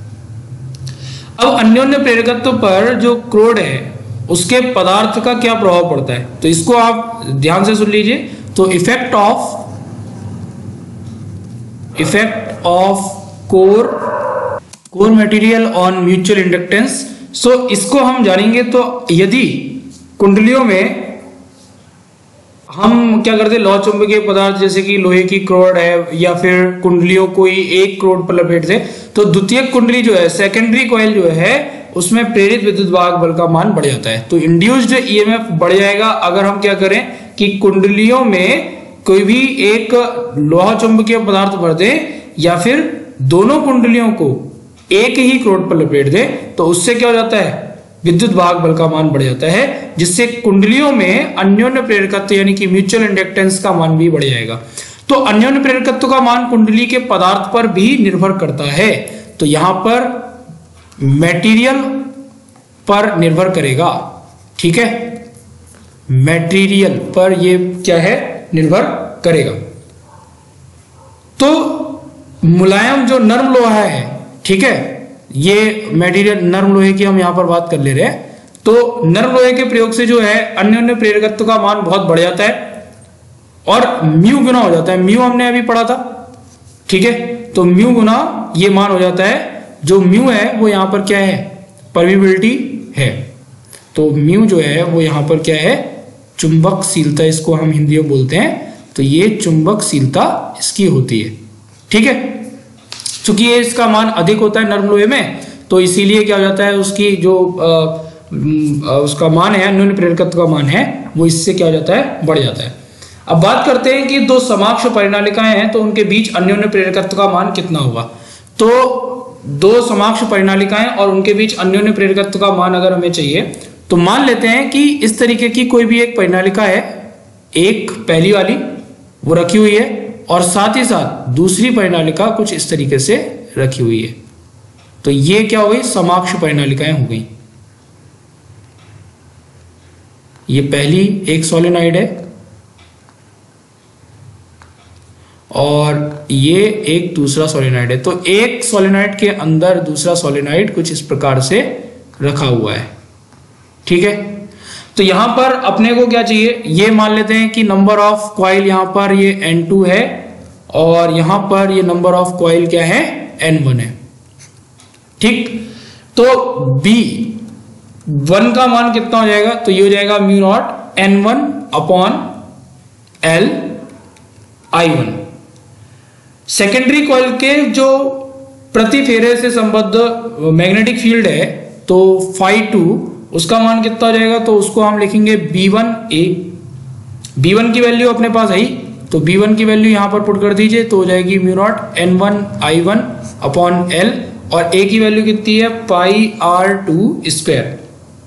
अब अन्योन्य प्रेरकत्व पर जो क्रोड है उसके पदार्थ का क्या प्रभाव पड़ता है, तो इसको आप ध्यान से सुन लीजिए। तो effect of core material on mutual inductance. So इसको हम जानेंगे। तो यदि कुंडलियों में हम क्या करते हैं, लौह चुंबकीय पदार्थ जैसे कि लोहे की क्रोड है या फिर कुंडलियों कोई एक क्रोड पर लपेटते, तो द्वितीयक कुंडली जो है, सेकेंडरी कॉइल जो है, उसमें प्रेरित विद्युत वाहक बल का मान बढ़ जाता है। तो इंड्यूस्ड ईएमएफ बढ़ जाएगा अगर हम क्या करें कि कुंडलियों में कोई भी एक लोहा चुंबकीय पदार्थ भर दे या फिर दोनों कुंडलियों को एक ही क्रोड पर लपेट दे, तो उससे क्या हो जाता है, विद्युत वाहक बल का मान बढ़ जाता है, जिससे कुंडलियों में अन्योन्य प्रेरकत्व यानी कि म्यूचुअल इंडक्टेंस का मान भी बढ़ जाएगा। तो अन्योन्य प्रेरकत्व का मान कुंडली के पदार्थ पर भी निर्भर करता है। तो यहां पर मटेरियल पर निर्भर करेगा, ठीक है, मटेरियल पर ये क्या है, निर्भर करेगा। तो मुलायम जो नर्म लोहा है, ठीक है, ये मटेरियल नर्म लोहे की हम यहां पर बात कर ले रहे हैं। तो नर्म लोहे के प्रयोग से जो है अन्योन्य प्रेरकत्व का मान बहुत बढ़ जाता है और म्यू गुना हो जाता है। म्यू हमने अभी पढ़ा था, ठीक है, तो म्यू गुना ये मान हो जाता है। जो म्यू है वो यहां पर क्या है, परमिबिलिटी है। तो म्यू जो है वो यहाँ पर क्या है, चुंबकशीलता इसको हम हिंदी में बोलते हैं। तो ये चुंबकशीलता इसकी होती है, ठीक है। चूंकि ये इसका मान अधिक होता है नर्म लोहे में, तो इसीलिए क्या हो जाता है, उसकी जो उसका मान है, अन्योन्य प्रेरकत्व का मान है, वो इससे क्या हो जाता है, बढ़ जाता है। अब बात करते हैं कि दो समाक्ष परिनालिकाएं हैं तो उनके बीच अन्योन्य प्रेरकत्व का मान कितना होगा। तो दो समाक्ष परिनालिकाएं और उनके बीच अन्योन्य प्रेरकत्व का मान अगर हमें चाहिए, तो मान लेते हैं कि इस तरीके की कोई भी एक परिनालिका है, एक पहली वाली वो रखी हुई है और साथ ही साथ दूसरी परिनालिका कुछ इस तरीके से रखी हुई है। तो ये क्या हो गई, समाक्ष परिनालिकाएं हो गई। ये पहली एक सोलेनॉइड है और ये एक दूसरा सोलेनॉइड है। तो एक सोलेनॉइड के अंदर दूसरा सोलेनॉइड कुछ इस प्रकार से रखा हुआ है, ठीक है। तो यहां पर अपने को क्या चाहिए, ये मान लेते हैं कि नंबर ऑफ कॉइल यहां पर ये N2 है और यहां पर ये नंबर ऑफ कॉइल क्या है, N1 है, ठीक। तो B1 का मान कितना हो जाएगा, तो ये हो जाएगा mu naught N1 upon L I1। Secondary coil के जो प्रति फेरे से संबद्ध मैग्नेटिक फील्ड है, तो phi2 उसका मान कितना हो जाएगा, तो उसको हम लिखेंगे B1A। B1 की वैल्यू अपने पास है, तो B1 की वैल्यू यहां पर पुट कर दीजिए, तो हो जाएगी mu naught N1 I1 upon L, और A की वैल्यू कितनी है, पाई R2 स्क्वायर।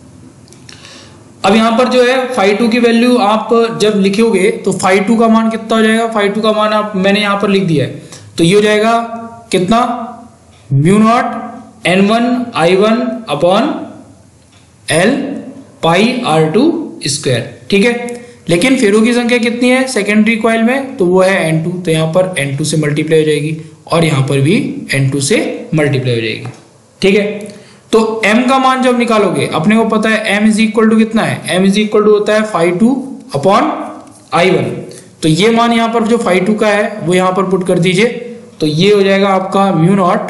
अब यहां पर जो है phi2 की वैल्यू आप जब लिखोगे तो phi2 का मान कितना हो जाएगा, phi2 का मान आप मैंने यहां पर लिख दिया है, तो ये हो जाएगा कितना, mu naught N1 I1 upon L pi R2 square, ठीक है। लेकिन फेरों की संख्या कितनी है सेकेंडरी कॉइल में, तो वो है N2, तो यहां पर N2 से मल्टीप्लाई हो जाएगी और यहां पर भी N2 से मल्टीप्लाई हो जाएगी, ठीक है। तो M का मान जब निकालोगे, अपने को पता है M इज इक्वल टू कितना है, M इज इक्वल टू होता है phi2 अपॉन I1। तो ये मान यहां पर जो phi2 का है वो यहां पर पुट कर दीजिए, तो ये हो जाएगा आपका mu naught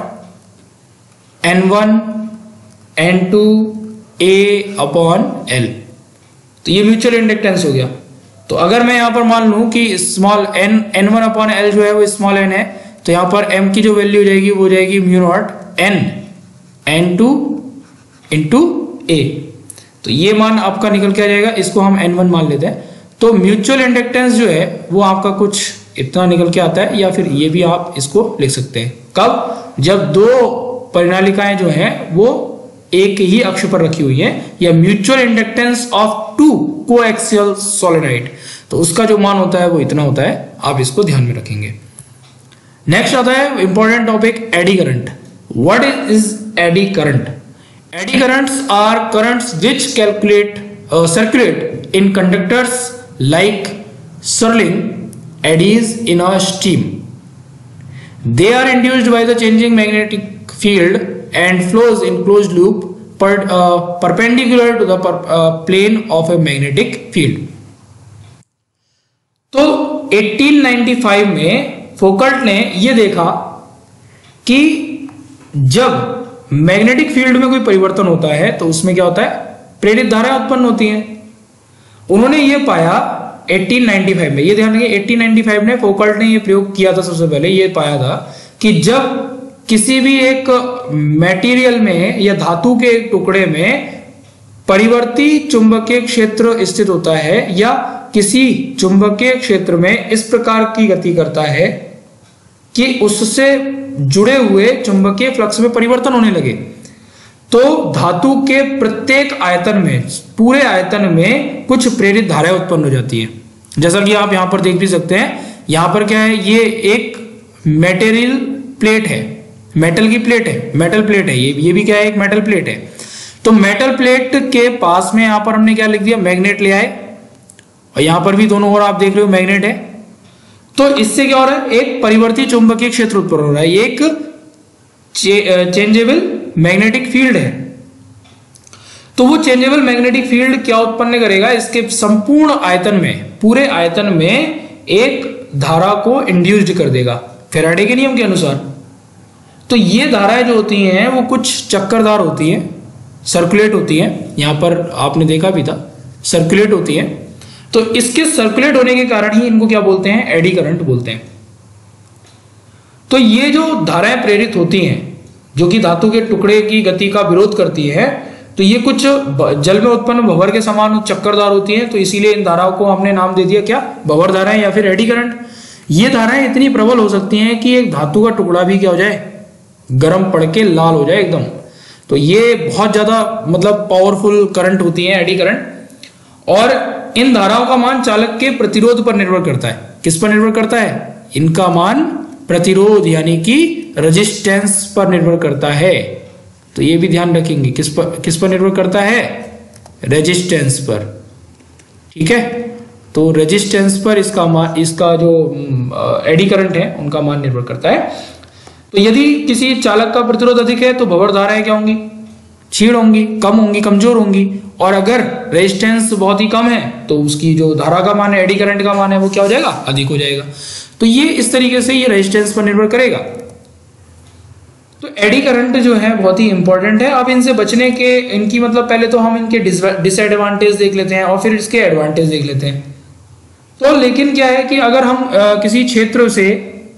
N1 N2 A upon L। तो ये म्यूचुअल इंडक्टेंस हो गया। तो अगर मैं यहां पर मान लूं कि स्मॉल N1 अपॉन L जो है वो स्मॉल n है, तो यहां पर M की जो वैल्यू हो जाएगी वो हो जाएगी mu not N2 into A। तो ये मान आपका निकल के आ जाएगा, इसको हम N1 मान लेते हैं। तो म्यूचुअल इंडक्टेंस जो है वो आपका कुछ इतना निकल के आता है, या फिर ये भी आप इसको लिख सकते हैं। कब, जब दो परिनालिकाएं जो हैं वो एक ही अक्ष पर रखी हुई है, या mutual inductance of two coaxial solenoid, तो उसका जो मान होता है वो इतना होता है। आप इसको ध्यान में रखेंगे। नेक्स्ट आता है important topic, eddy current. What is eddy current? Eddy currents are currents which circulate in conductors like swirling eddies in a steam. They are induced by the changing magnetic field and flows in closed loop perpendicular to the plane of a magnetic field. तो 1895 में फोकल्ट ने यह देखा कि जब magnetic field में कोई परिवर्तन होता है तो उसमें क्या होता है, प्रेरित धाराएं उत्पन्न होती हैं। उन्होंने ये पाया 1895 में, ये ध्यान रखिए 1895 में फोकल्ट ने ये प्रयोग किया था। सबसे पहले ये पाया था कि जब किसी भी एक मटेरियल में या धातु के एक टुकड़े में परिवर्ती चुंबकीय क्षेत्र स्थित होता है या किसी चुंबकीय क्षेत्र में इस प्रकार की गति करता है कि उससे जुड़े हुए चुंबकीय फ्लक्स में परिवर्तन होने लगे, तो धातु के प्रत्येक आयतन में, पूरे आयतन में कुछ प्रेरित धाराएं उत्पन्न हो जाती है। जैसा कि आप यहां पर देख भी सकते हैं, यहां पर क्या है, ये एक मेटेरियल प्लेट है, मेटल की प्लेट है, मेटल प्लेट है, ये भी क्या है, एक मेटल प्लेट है। तो मेटल प्लेट के पास में यहां पर हमने क्या लिख दिया, मैग्नेट ले आए, और यहां पर भी दोनों ओर आप देख रहे हो मैग्नेट है। तो इससे क्या हो रहा है, एक परिवर्ती चुंबकीय क्षेत्र उत्पन्न हो रहा है, एक चेंजेबल मैग्नेटिक फील्ड है। तो वो चेंजेबल मैग्नेटिक फील्ड क्या उत्पन्न करेगा, इसके संपूर्ण आयतन में, पूरे आयतन में एक धारा को इंड्यूस्ड कर देगा फैराडे के नियम के अनुसार। तो ये धाराएं जो होती हैं वो कुछ चक्करदार होती हैं, सर्कुलेट होती हैं, यहां पर आपने देखा भी था, सर्कुलेट होती हैं। तो इसके सर्कुलेट होने के कारण ही इनको क्या बोलते हैं, एडी करंट बोलते हैं। तो ये जो धाराएं प्रेरित होती हैं जो कि धातु के टुकड़े की गति का विरोध करती है, तो ये कुछ जल में उत्पन्न भंवर के समान चक्करदार होती हैं, तो इसीलिए इन धाराओं को हमने नाम दे दिया क्या, भंवर धाराएं या फिर एडी करंट। ये धाराएं इतनी प्रबल हो सकती हैं कि एक धातु का टुकड़ा भी क्या हो जाए, गर्म पड़ के लाल हो जाए एकदम। तो ये बहुत ज्यादा मतलब पावरफुल करंट होती है एडी करंट। और इन धाराओं का मान चालक के प्रतिरोध पर निर्भर करता है। किस पर निर्भर करता है, इनका मान प्रतिरोध यानी कि रेजिस्टेंस पर निर्भर करता है। तो ये भी ध्यान रखेंगे, किस पर निर्भर करता है, रेजिस्टेंस पर। ठीक है, तो रेजिस्टेंस पर इसका जो एडी करंट है उनका मान निर्भर करता है। तो यदि किसी चालक का प्रतिरोध अधिक है तो भंवर धाराएं क्या होंगी, क्षीण होंगी, कम होंगी, कमजोर होंगी। और अगर रेजिस्टेंस बहुत ही कम है तो उसकी जो धारा का मान है, एडी करंट का मान है, वो क्या हो जाएगा, अधिक हो जाएगा। तो ये इस तरीके से ये रेजिस्टेंस पर निर्भर करेगा। तो एडी करंट जो है बहुत ही इंपॉर्टेंट है। अब इनसे बचने के इनकी मतलब पहले तो हम इनके डिसएडवांटेज देख लेते हैं और फिर इसके एडवांटेज देख लेते हैं। तो लेकिन क्या है कि अगर हम किसी क्षेत्र से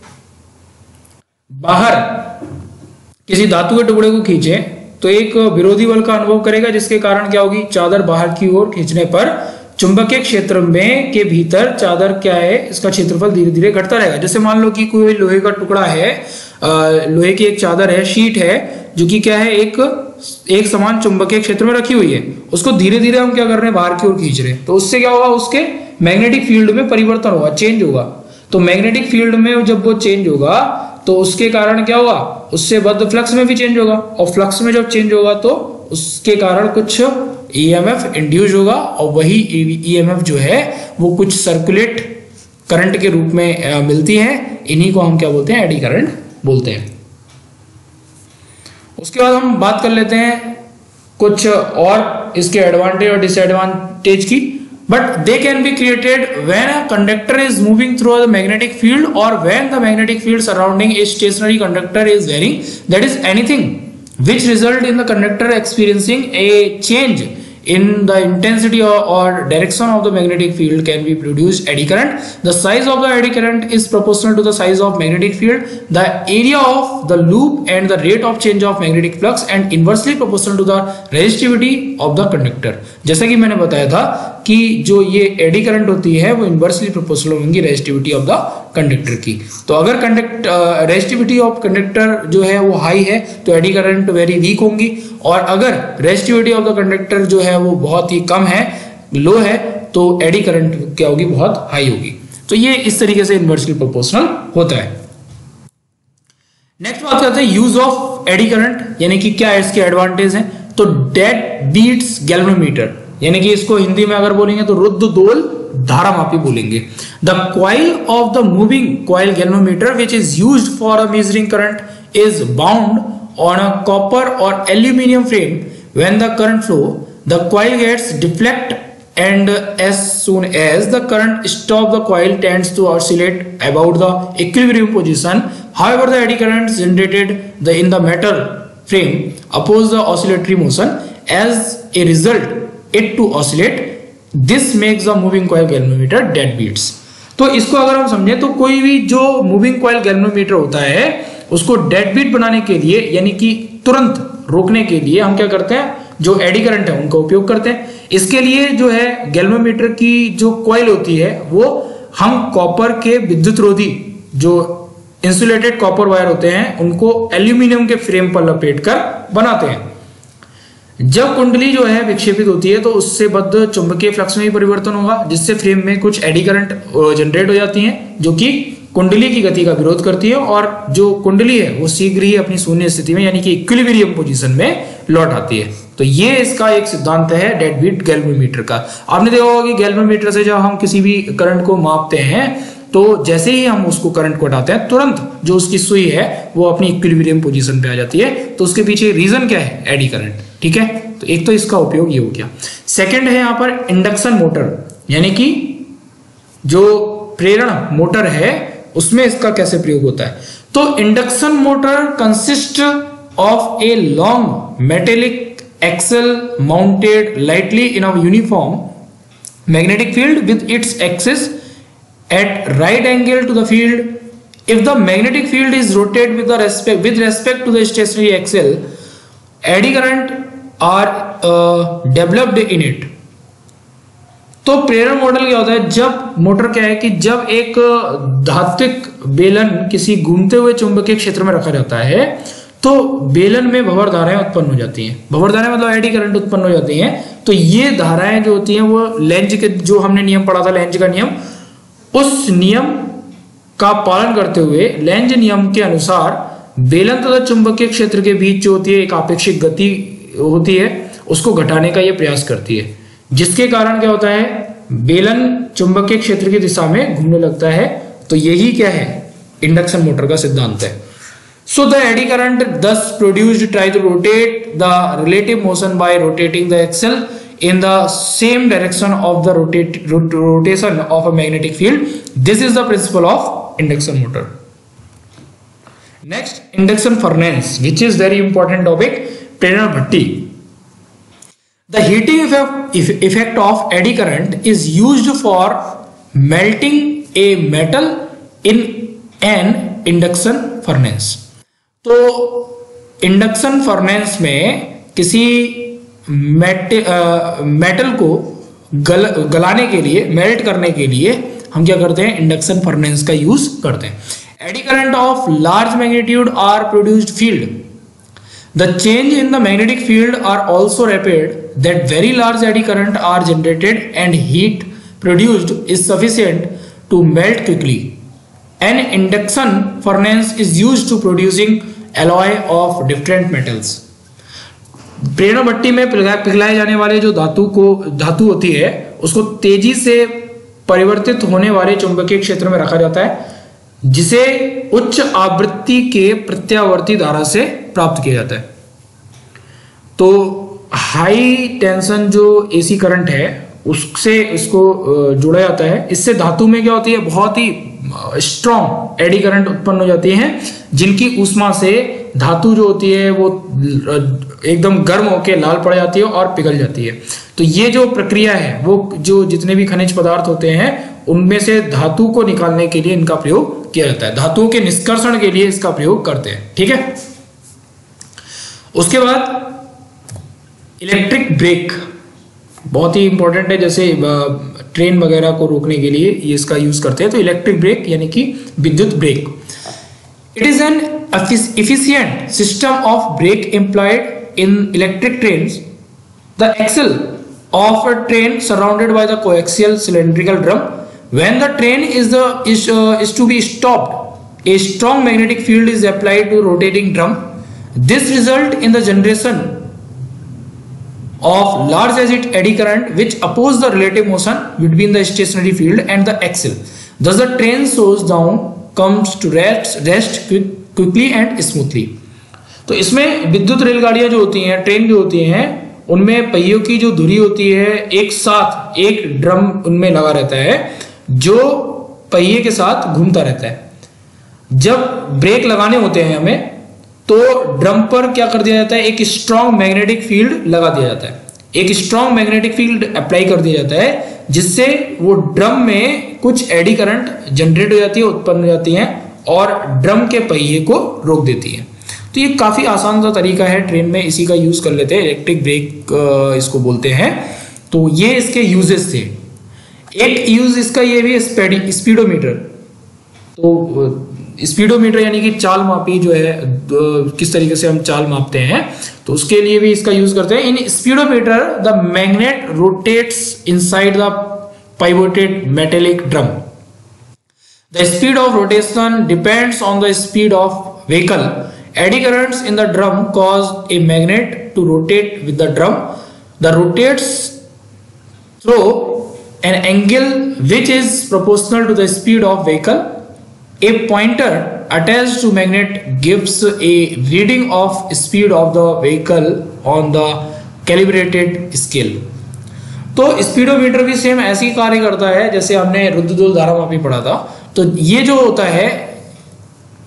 बाहर किसी धातु के टुकड़े को खींचे तो एक विरोधी बल का अनुभव करेगा, जिसके कारण क्या होगी, चादर बाहर की ओर खींचने पर चुंबकीय क्षेत्र में के भीतर चादर क्या है, इसका क्षेत्रफल धीरे धीरे घटता रहेगा। जैसे मान लो कि कोई लोहे का टुकड़ा है, लोहे की एक चादर है, शीट है, जो कि क्या है, एक समान चुंबकीय क्षेत्र में रखी हुई है। उसको धीरे धीरे हम क्या कर रहे हैं, बाहर की ओर खींच रहे हैं। तो उससे क्या होगा, उसके मैग्नेटिक फील्ड में परिवर्तन होगा, चेंज होगा। तो मैग्नेटिक फील्ड में जब वो चेंज होगा तो उसके कारण क्या होगा, उससे बद्ध फ्लक्स में भी चेंज होगा। और फ्लक्स में जब चेंज होगा तो उसके कारण कुछ ईएमएफ इंड्यूस होगा, और वही ईएमएफ जो है वो कुछ सर्कुलेट करंट के रूप में मिलती है। इन्हीं को हम क्या बोलते हैं, एडी करंट बोलते हैं। उसके बाद हम बात कर लेते हैं कुछ और इसके एडवांटेज और डिसएडवांटेज की। But they can be created when a conductor is moving through the magnetic field or when the magnetic field surrounding a stationary conductor is varying. That is anything which result in the conductor experiencing a change in the intensity or direction of the magnetic field can be produced eddy current. The size of the eddy current is proportional to the size of magnetic field, the area of the loop and the rate of change of magnetic flux, and inversely proportional to the resistivity of the conductor. जैसा कि मैंने बताया था कि जो ये eddy current होती है वो इनवर्सली प्रोपोर्शनल होंगी रेजिस्टिविटी ऑफ द कंडक्टर की। तो अगर रेजिस्टिविटी ऑफ कंडक्टर जो है वो हाई है तो एडी करंट वेरी वीक होंगी, और अगर रेजिस्टिविटी ऑफ द कंडक्टर जो है वो बहुत ही कम है, लो है, तो एडी करंट क्या होगी, बहुत हाई होगी। तो ये इस तरीके से इनवर्सली प्रोपोर्शनल होता है। नेक्स्ट बात करते हैं यूज ऑफ एडी करंट, यानी कि क्या इसके एडवांटेज हैं। तो डेड बीट्स गैल्वेनोमीटर, यानी कि इसको हिंदी में अगर बोलेंगे तो रुद्ध दोल धारामापी बोलेंगे। The coil of the moving coil galvanometer which is used for a measuring current is bound on a copper और aluminium frame. When the current flow the coil gets deflect and as soon as the current stop the coil tends to oscillate about the equilibrium position. However, the eddy currents generated in the metal frame oppose the oscillatory motion. As a result it to oscillate. This makes the moving coil galvanometer dead beats. तो इसको अगर हम समझे तो कोई भी जो moving coil galvanometer होता है उसको डेड बीट बनाने के लिए, यानी कि तुरंत रोकने के लिए हम क्या करते हैं, जो एडी करंट है उनका उपयोग करते हैं। इसके लिए जो है गैल्वेनोमीटर की जो कॉइल होती है वो हम कॉपर के विद्युत रोधी जो इंसुलेटेड कॉपर वायर होते हैं उनको एल्यूमिनियम के फ्रेम पर लपेट कर बनाते हैं। जब कुंडली जो है विक्षेपित होती है तो उससे बद्ध चुंबकीय फ्लक्स में भी परिवर्तन होगा, जिससे फ्रेम में कुछ एडी करंट जनरेट हो जाती हैं जो कि कुंडली की गति का विरोध करती है, और जो कुंडली है वो शीघ्र ही अपनी शून्य स्थिति में यानी कि इक्विलिब्रियम पोजीशन में लौट आती है। तो ये इसका एक सिद्धांत है डेड बीट गैल्वेनोमीटर का। आपने देखा होगा कि गैल्वेनोमीटर से जब हम किसी भी करंट को मापते हैं तो जैसे ही हम उसको करंट को हटाते हैं तुरंत जो उसकी सुई है वो अपनी इक्विलिब्रियम पोजीशन पे आ जाती है। तो उसके पीछे रीजन क्या है, एडी करंट। ठीक है, तो एक तो इसका उपयोग ये हो गया। सेकंड है यहाँ पर इंडक्शन मोटर, यानी कि जो प्रेरण मोटर है उसमें इसका कैसे प्रयोग होता है। तो induction motor consist of a long metallic axle mounted lightly in a uniform magnetic field with its axis at right angle to the field. If the magnetic field is rotated with respect to the stationary axle, eddy current are developed in it. तो प्रेरण model क्या होता है, जब motor क्या है कि जब एक धात्विक बेलन किसी घूमते हुए चुंबकीय क्षेत्र में रखा जाता है तो बेलन में भंवर धाराएं उत्पन्न हो जाती हैं। भंवर धाराएं मतलब एडी करंट उत्पन्न हो जाती हैं। तो ये धाराएं जो होती हैं वो लेंज के, जो हमने नियम पढ़ा था लेंज का नियम, उस नियम का पालन करते हुए लेंज नियम के अनुसार बेलन तथा चुंबकीय क्षेत्र के बीच जो होती है एक आपेक्षिक गति होती है, उसको घटाने का ये प्रयास करती है, जिसके कारण क्या होता है, बेलन चुंबकीय क्षेत्र की दिशा में घूमने लगता है। तो यही क्या है, इंडक्शन मोटर का सिद्धांत है। So the eddy current thus produced try to rotate the relative motion by rotating the axle in the same direction of the rotation of a magnetic field. This is the principle of induction motor. Next, induction furnace, which is very important topic, प्रेरण भट्टी. The heating effect of eddy current is used for melting a metal in an induction furnace. तो induction furnace में किसी metal को गलाने के लिए, melt करने के लिए हम क्या करते हैं, इंडक्शन फर्नेस का यूज करते हैं. Eddy current of large magnitude are produced field. The change in the magnetic field are also rapid that very large eddy current are generated and heat produced is sufficient to melt quickly. An induction furnace is used to producing alloy of different metals. प्रेरण भट्टी में पिघलाए जाने वाले जो धातु होती है उसको तेजी से परिवर्तित होने वाले चुंबकीय क्षेत्र में रखा जाता है, जिसे उच्च आवृत्ति के प्रत्यावर्ती धारा से प्राप्त किया जाता है. तो हाई टेंशन जो एसी करंट है उससे इसको जोड़ा जाता है. इससे धातु में क्या होती है, बहुत ही स्ट्रॉन्ग एडी करंट उत्पन्न हो जाती हैं, जिनकी ऊष्मा से धातु जो होती है वो एकदम गर्म होकर लाल पड़ जाती है और पिघल जाती है. तो ये जो प्रक्रिया है वो जो जितने भी खनिज पदार्थ होते हैं उनमें से धातु को निकालने के लिए इनका प्रयोग किया जाता है, धातुओं के निष्कर्षण के लिए इसका प्रयोग करते हैं. ठीक है. उसके बाद इलेक्ट्रिक ब्रेक बहुत ही इंपॉर्टेंट है, जैसे ट्रेन वगैरह को रोकने के लिए ये इसका यूज करते हैं. तो इलेक्ट्रिक ब्रेक यानी कि विद्युत ब्रेक. It is an efficient system of brake employed in electric trains. The axle of a train surrounded by the coaxial cylindrical drum. When the train is to be stopped, a strong magnetic field is applied to rotating drum. This result in the generation of large eddy current which oppose the relative motion between the stationary field and the axle. Thus the train slows down, comes to rest quickly and smoothly. तो इसमें विद्युत रेलगाड़ियां जो होती हैं, train जो होती हैं, उनमें पहियों की जो धुरी होती है एक साथ एक ड्रम उनमें लगा रहता है जो पहिए के साथ घूमता रहता है. जब ब्रेक लगाने होते हैं हमें तो ड्रम पर क्या कर दिया जाता है, एक स्ट्रॉन्ग मैग्नेटिक फील्ड लगा दिया जाता है, एक स्ट्रॉन्ग मैग्नेटिक फील्ड अप्लाई कर दिया जाता है, जिससे वो ड्रम में कुछ एडी करंट जनरेट हो जाती है, उत्पन्न हो जाती है और ड्रम के पहिए को रोक देती है. तो ये काफी आसान सा तरीका है, ट्रेन में इसी का यूज कर लेते हैं, इलेक्ट्रिक ब्रेक इसको बोलते हैं. तो ये इसके यूजेस थे. एक यूज इसका ये भी स्पीडोमीटर. तो स्पीडोमीटर यानी कि चाल मापी जो है, किस तरीके से हम चाल मापते हैं, तो उसके लिए भी इसका यूज करते हैं. In speedometer the magnet rotates inside the pivoted metallic drum. The speed of rotation depends on the speed of vehicle. Eddy currents in the drum cause a magnet to rotate with the drum. The rotates through an angle which is proportional to the speed of vehicle. A pointer attached to magnet gives a reading of speed of the vehicle on the calibrated scale. तो speedometer भी same ऐसे ही कार्य करता है जैसे हमने रुद्धदोल धारामापी पढ़ा था. तो ये जो होता है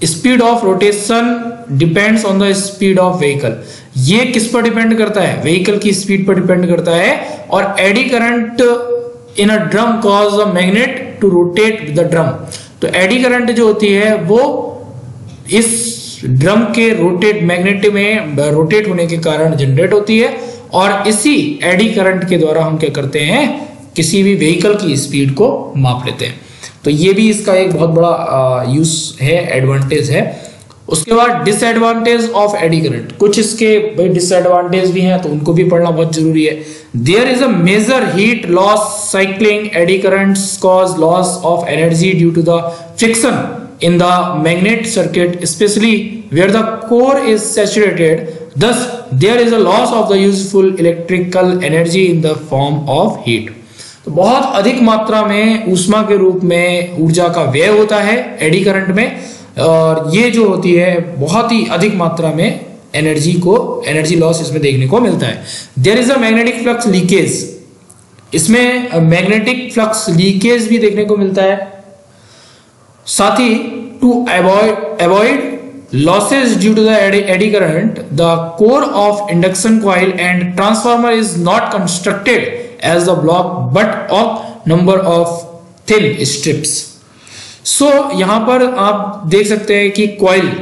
speed of rotation depends on the speed of vehicle. ये किस पर डिपेंड करता है? व्हीकल की स्पीड पर डिपेंड करता है। और eddy current in a drum cause a magnet to rotate the drum. तो एडी करंट जो होती है वो इस ड्रम के मैग्नेट में रोटेट होने के कारण जनरेट होती है, और इसी एडी करंट के द्वारा हम क्या करते हैं, किसी भी व्हीकल की स्पीड को माप लेते हैं। तो ये भी इसका एक बहुत बड़ा यूज है, एडवांटेज है। उसके बाद डिसएडवांटेज ऑफ एडी करंट, कुछ इसके भाई डिसएडवांटेज भी हैं, तो उनको भी पढ़ना बहुत जरूरी है। There is a major heat loss cycling eddy currents cause loss of energy due to the friction in the magnet circuit, especially where the core is saturated. Thus there is a loss of the useful electrical energy in the form of heat. तो बहुत अधिक मात्रा में ऊष्मा के रूप में ऊर्जा का व्यय होता है एडी करंट में, और ये जो होती है बहुत ही अधिक मात्रा में एनर्जी लॉस इसमें देखने को मिलता है। There is a magnetic flux leakage, इसमें मैग्नेटिक फ्लक्स लीकेज भी देखने को मिलता है। साथ ही to avoid losses due to the eddy current, the core of induction coil and transformer is not constructed as the block but of number of thin strips. So यहां पर आप देख सकते हैं कि कॉइल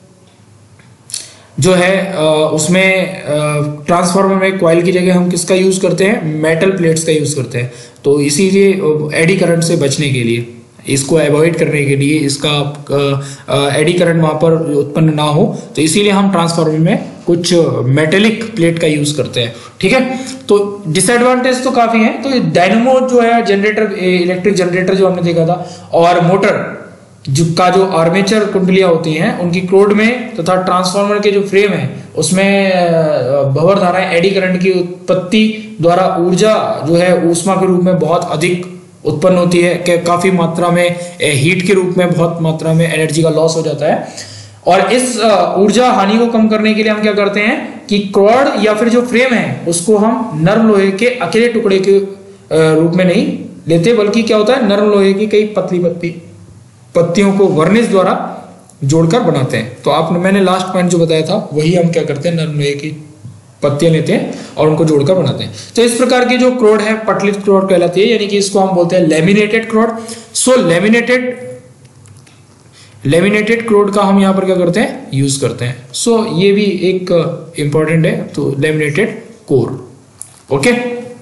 जो है उसमें ट्रांसफार्मर में कॉइल की जगह हम किसका यूज करते हैं, मेटल प्लेट्स का यूज करते हैं। तो इसीलिए एडी करंट से बचने के लिए, इसको अवॉइड करने के लिए, इसका एडी करंट वहां पर उत्पन्न ना हो, तो इसीलिए हम ट्रांसफार्मर में कुछ मेटेलिक प्लेट का यूज करते हैं। ठीक है, तो डिसएडवांटेज तो काफी है। तो डायनेमो जो है जनरेटर, इलेक्ट्रिक जनरेटर जो हमने देखा था, और मोटर जो आर्मेचर कुंडलियां होती हैं उनकी क्रोड में तथा ट्रांसफार्मर के जो फ्रेम है उसमें भंवर धाराएं एडी करंट की उत्पत्ति द्वारा ऊर्जा जो है ऊष्मा के रूप में बहुत अधिक उत्पन्न होती है, कि काफी मात्रा में हीट के रूप में बहुत मात्रा में एनर्जी का लॉस हो जाता है। और इस ऊर्जा हानि को कम करने के लिए हम क्या करते हैं कि क्रोड या फिर जो फ्रेम है उसको हम नर्म लोहे के अकेले टुकड़े के रूप में नहीं लेते, बल्कि क्या होता है, नर्म लोहे की कई पतली पत्तियों को वर्निश द्वारा जोड़कर बनाते हैं। तो मैंने लास्ट पॉइंट जो बताया था वही हम क्या करते हैं, नर्म लोहे की पत्तियां लेते हैं और उनको जोड़कर बनाते हैं। तो इस प्रकार की जो क्रोड है पटलित क्रोड कहलाती है, यानी कि इसको हम बोलते हैं लेमिनेटेड क्रोड। सो लेमिनेटेड क्रोड का हम यहाँ पर क्या करते हैं, यूज करते हैं। सो ये भी एक इंपॉर्टेंट है, तो लेमिनेटेड कोर। ओके,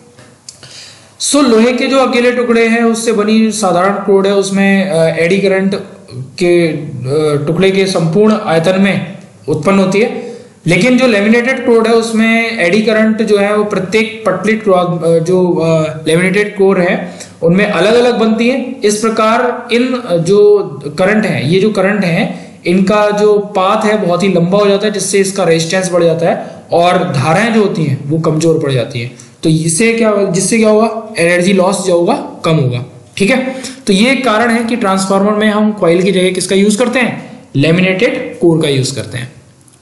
सो लोहे के जो अकेले टुकड़े हैं उससे बनी साधारण क्रोड है, उसमें एडी करंट के टुकड़े के संपूर्ण आयतन में उत्पन्न होती है। लेकिन जो लेमिनेटेड क्रोड है उसमें एडी करंट जो है वो प्रत्येक पटलित जो लेमिनेटेड कोर है उनमें अलग अलग बनती है। इस प्रकार इन जो करंट है, ये जो करंट है इनका जो पाथ है बहुत ही लंबा हो जाता है, जिससे इसका रेजिस्टेंस बढ़ जाता है और धाराएं जो होती हैं वो कमजोर पड़ जाती हैं। तो जिससे क्या होगा, एनर्जी लॉस जो होगा कम होगा। ठीक है, तो ये कारण है कि ट्रांसफार्मर में हम कॉइल की जगह किसका यूज करते हैं, लेमिनेटेड कोर का यूज करते हैं।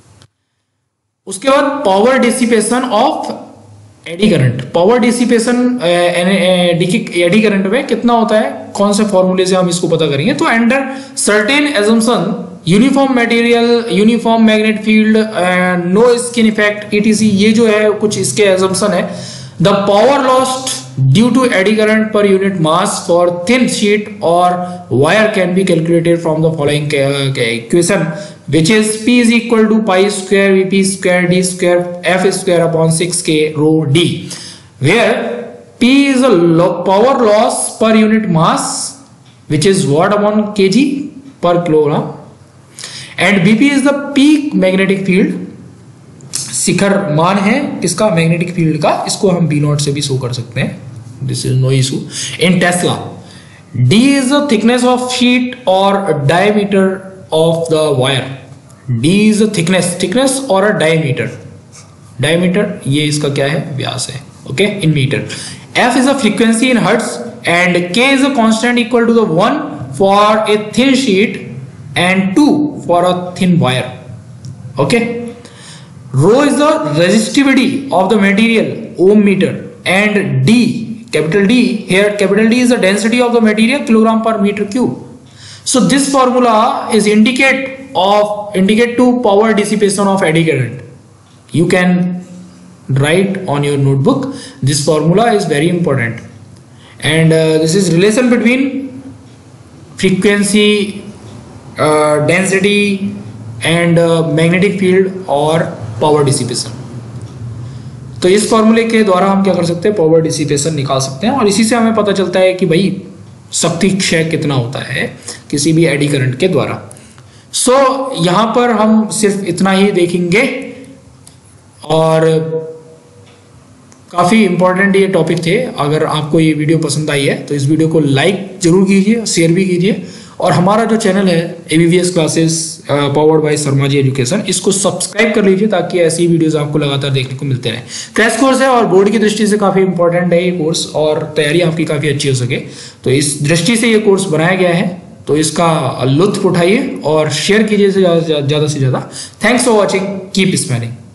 उसके बाद power dissipation of eddy current. Power dissipation eddy current में कितना होता है, कौन से फॉर्मूले से हम इसको पता करेंगे। तो under certain assumption, uniform material, uniform magnet field, no skin effect ETC, ये जो है कुछ इसके एजम्पशन है। The power lost due to eddy current per unit mass for thin sheet और wire can be calculated from the following equation, which is P is equal to pi square Vp square D square F square upon 6K rho D, where P is the power loss per unit mass, which is watt upon kg per kilogram, and Vp is the peak magnetic field, शिखर मान है किसका, magnetic field का। इसको हम B0 से भी show कर सकते हैं, this is no issue in tesla. D is the thickness of sheet or diameter of the wire. D is the thickness or a diameter ये इसका क्या है, व्यास है। Okay, in metre. F is a frequency in hertz and K is a constant equal to the 1 for a thin sheet and 2 for a thin wire. Okay, rho is the resistivity of the material, ohm meter, and D, capital D, here capital D is the density of the material, kilogram per meter cube. So this formula is indicate of indicate to power dissipation of eddy current. You can write on your notebook. This formula is very important, and this is relation between frequency, density and magnetic field और power dissipation. तो इस फॉर्मूले के द्वारा हम क्या कर सकते हैं, पावर डिसिपेशन निकाल सकते हैं, और इसी से हमें पता चलता है कि भाई शक्ति क्षय कितना होता है किसी भी एडी करंट के द्वारा. सो यहां पर हम सिर्फ इतना ही देखेंगे, और काफी इंपॉर्टेंट ये टॉपिक थे. अगर आपको ये वीडियो पसंद आई है तो इस वीडियो को लाइक जरूर कीजिए, शेयर भी कीजिए, और हमारा जो चैनल है ABVS classes powered by Sharma ji education, इसको सब्सक्राइब कर लीजिए ताकि ऐसी वीडियोस आपको लगातार देखने को मिलते रहें. क्रैश कोर्स है और बोर्ड की दृष्टि से काफी इंपॉर्टेंट है ये कोर्स, और तैयारी आपकी काफी अच्छी हो सके, तो इस दृष्टि से ये कोर्स बनाया गया है. तो इसका लुत्फ उठाइए और शेयर कीजिए ज़्यादा से ज़्यादा. Thanks for watching, keep smiling.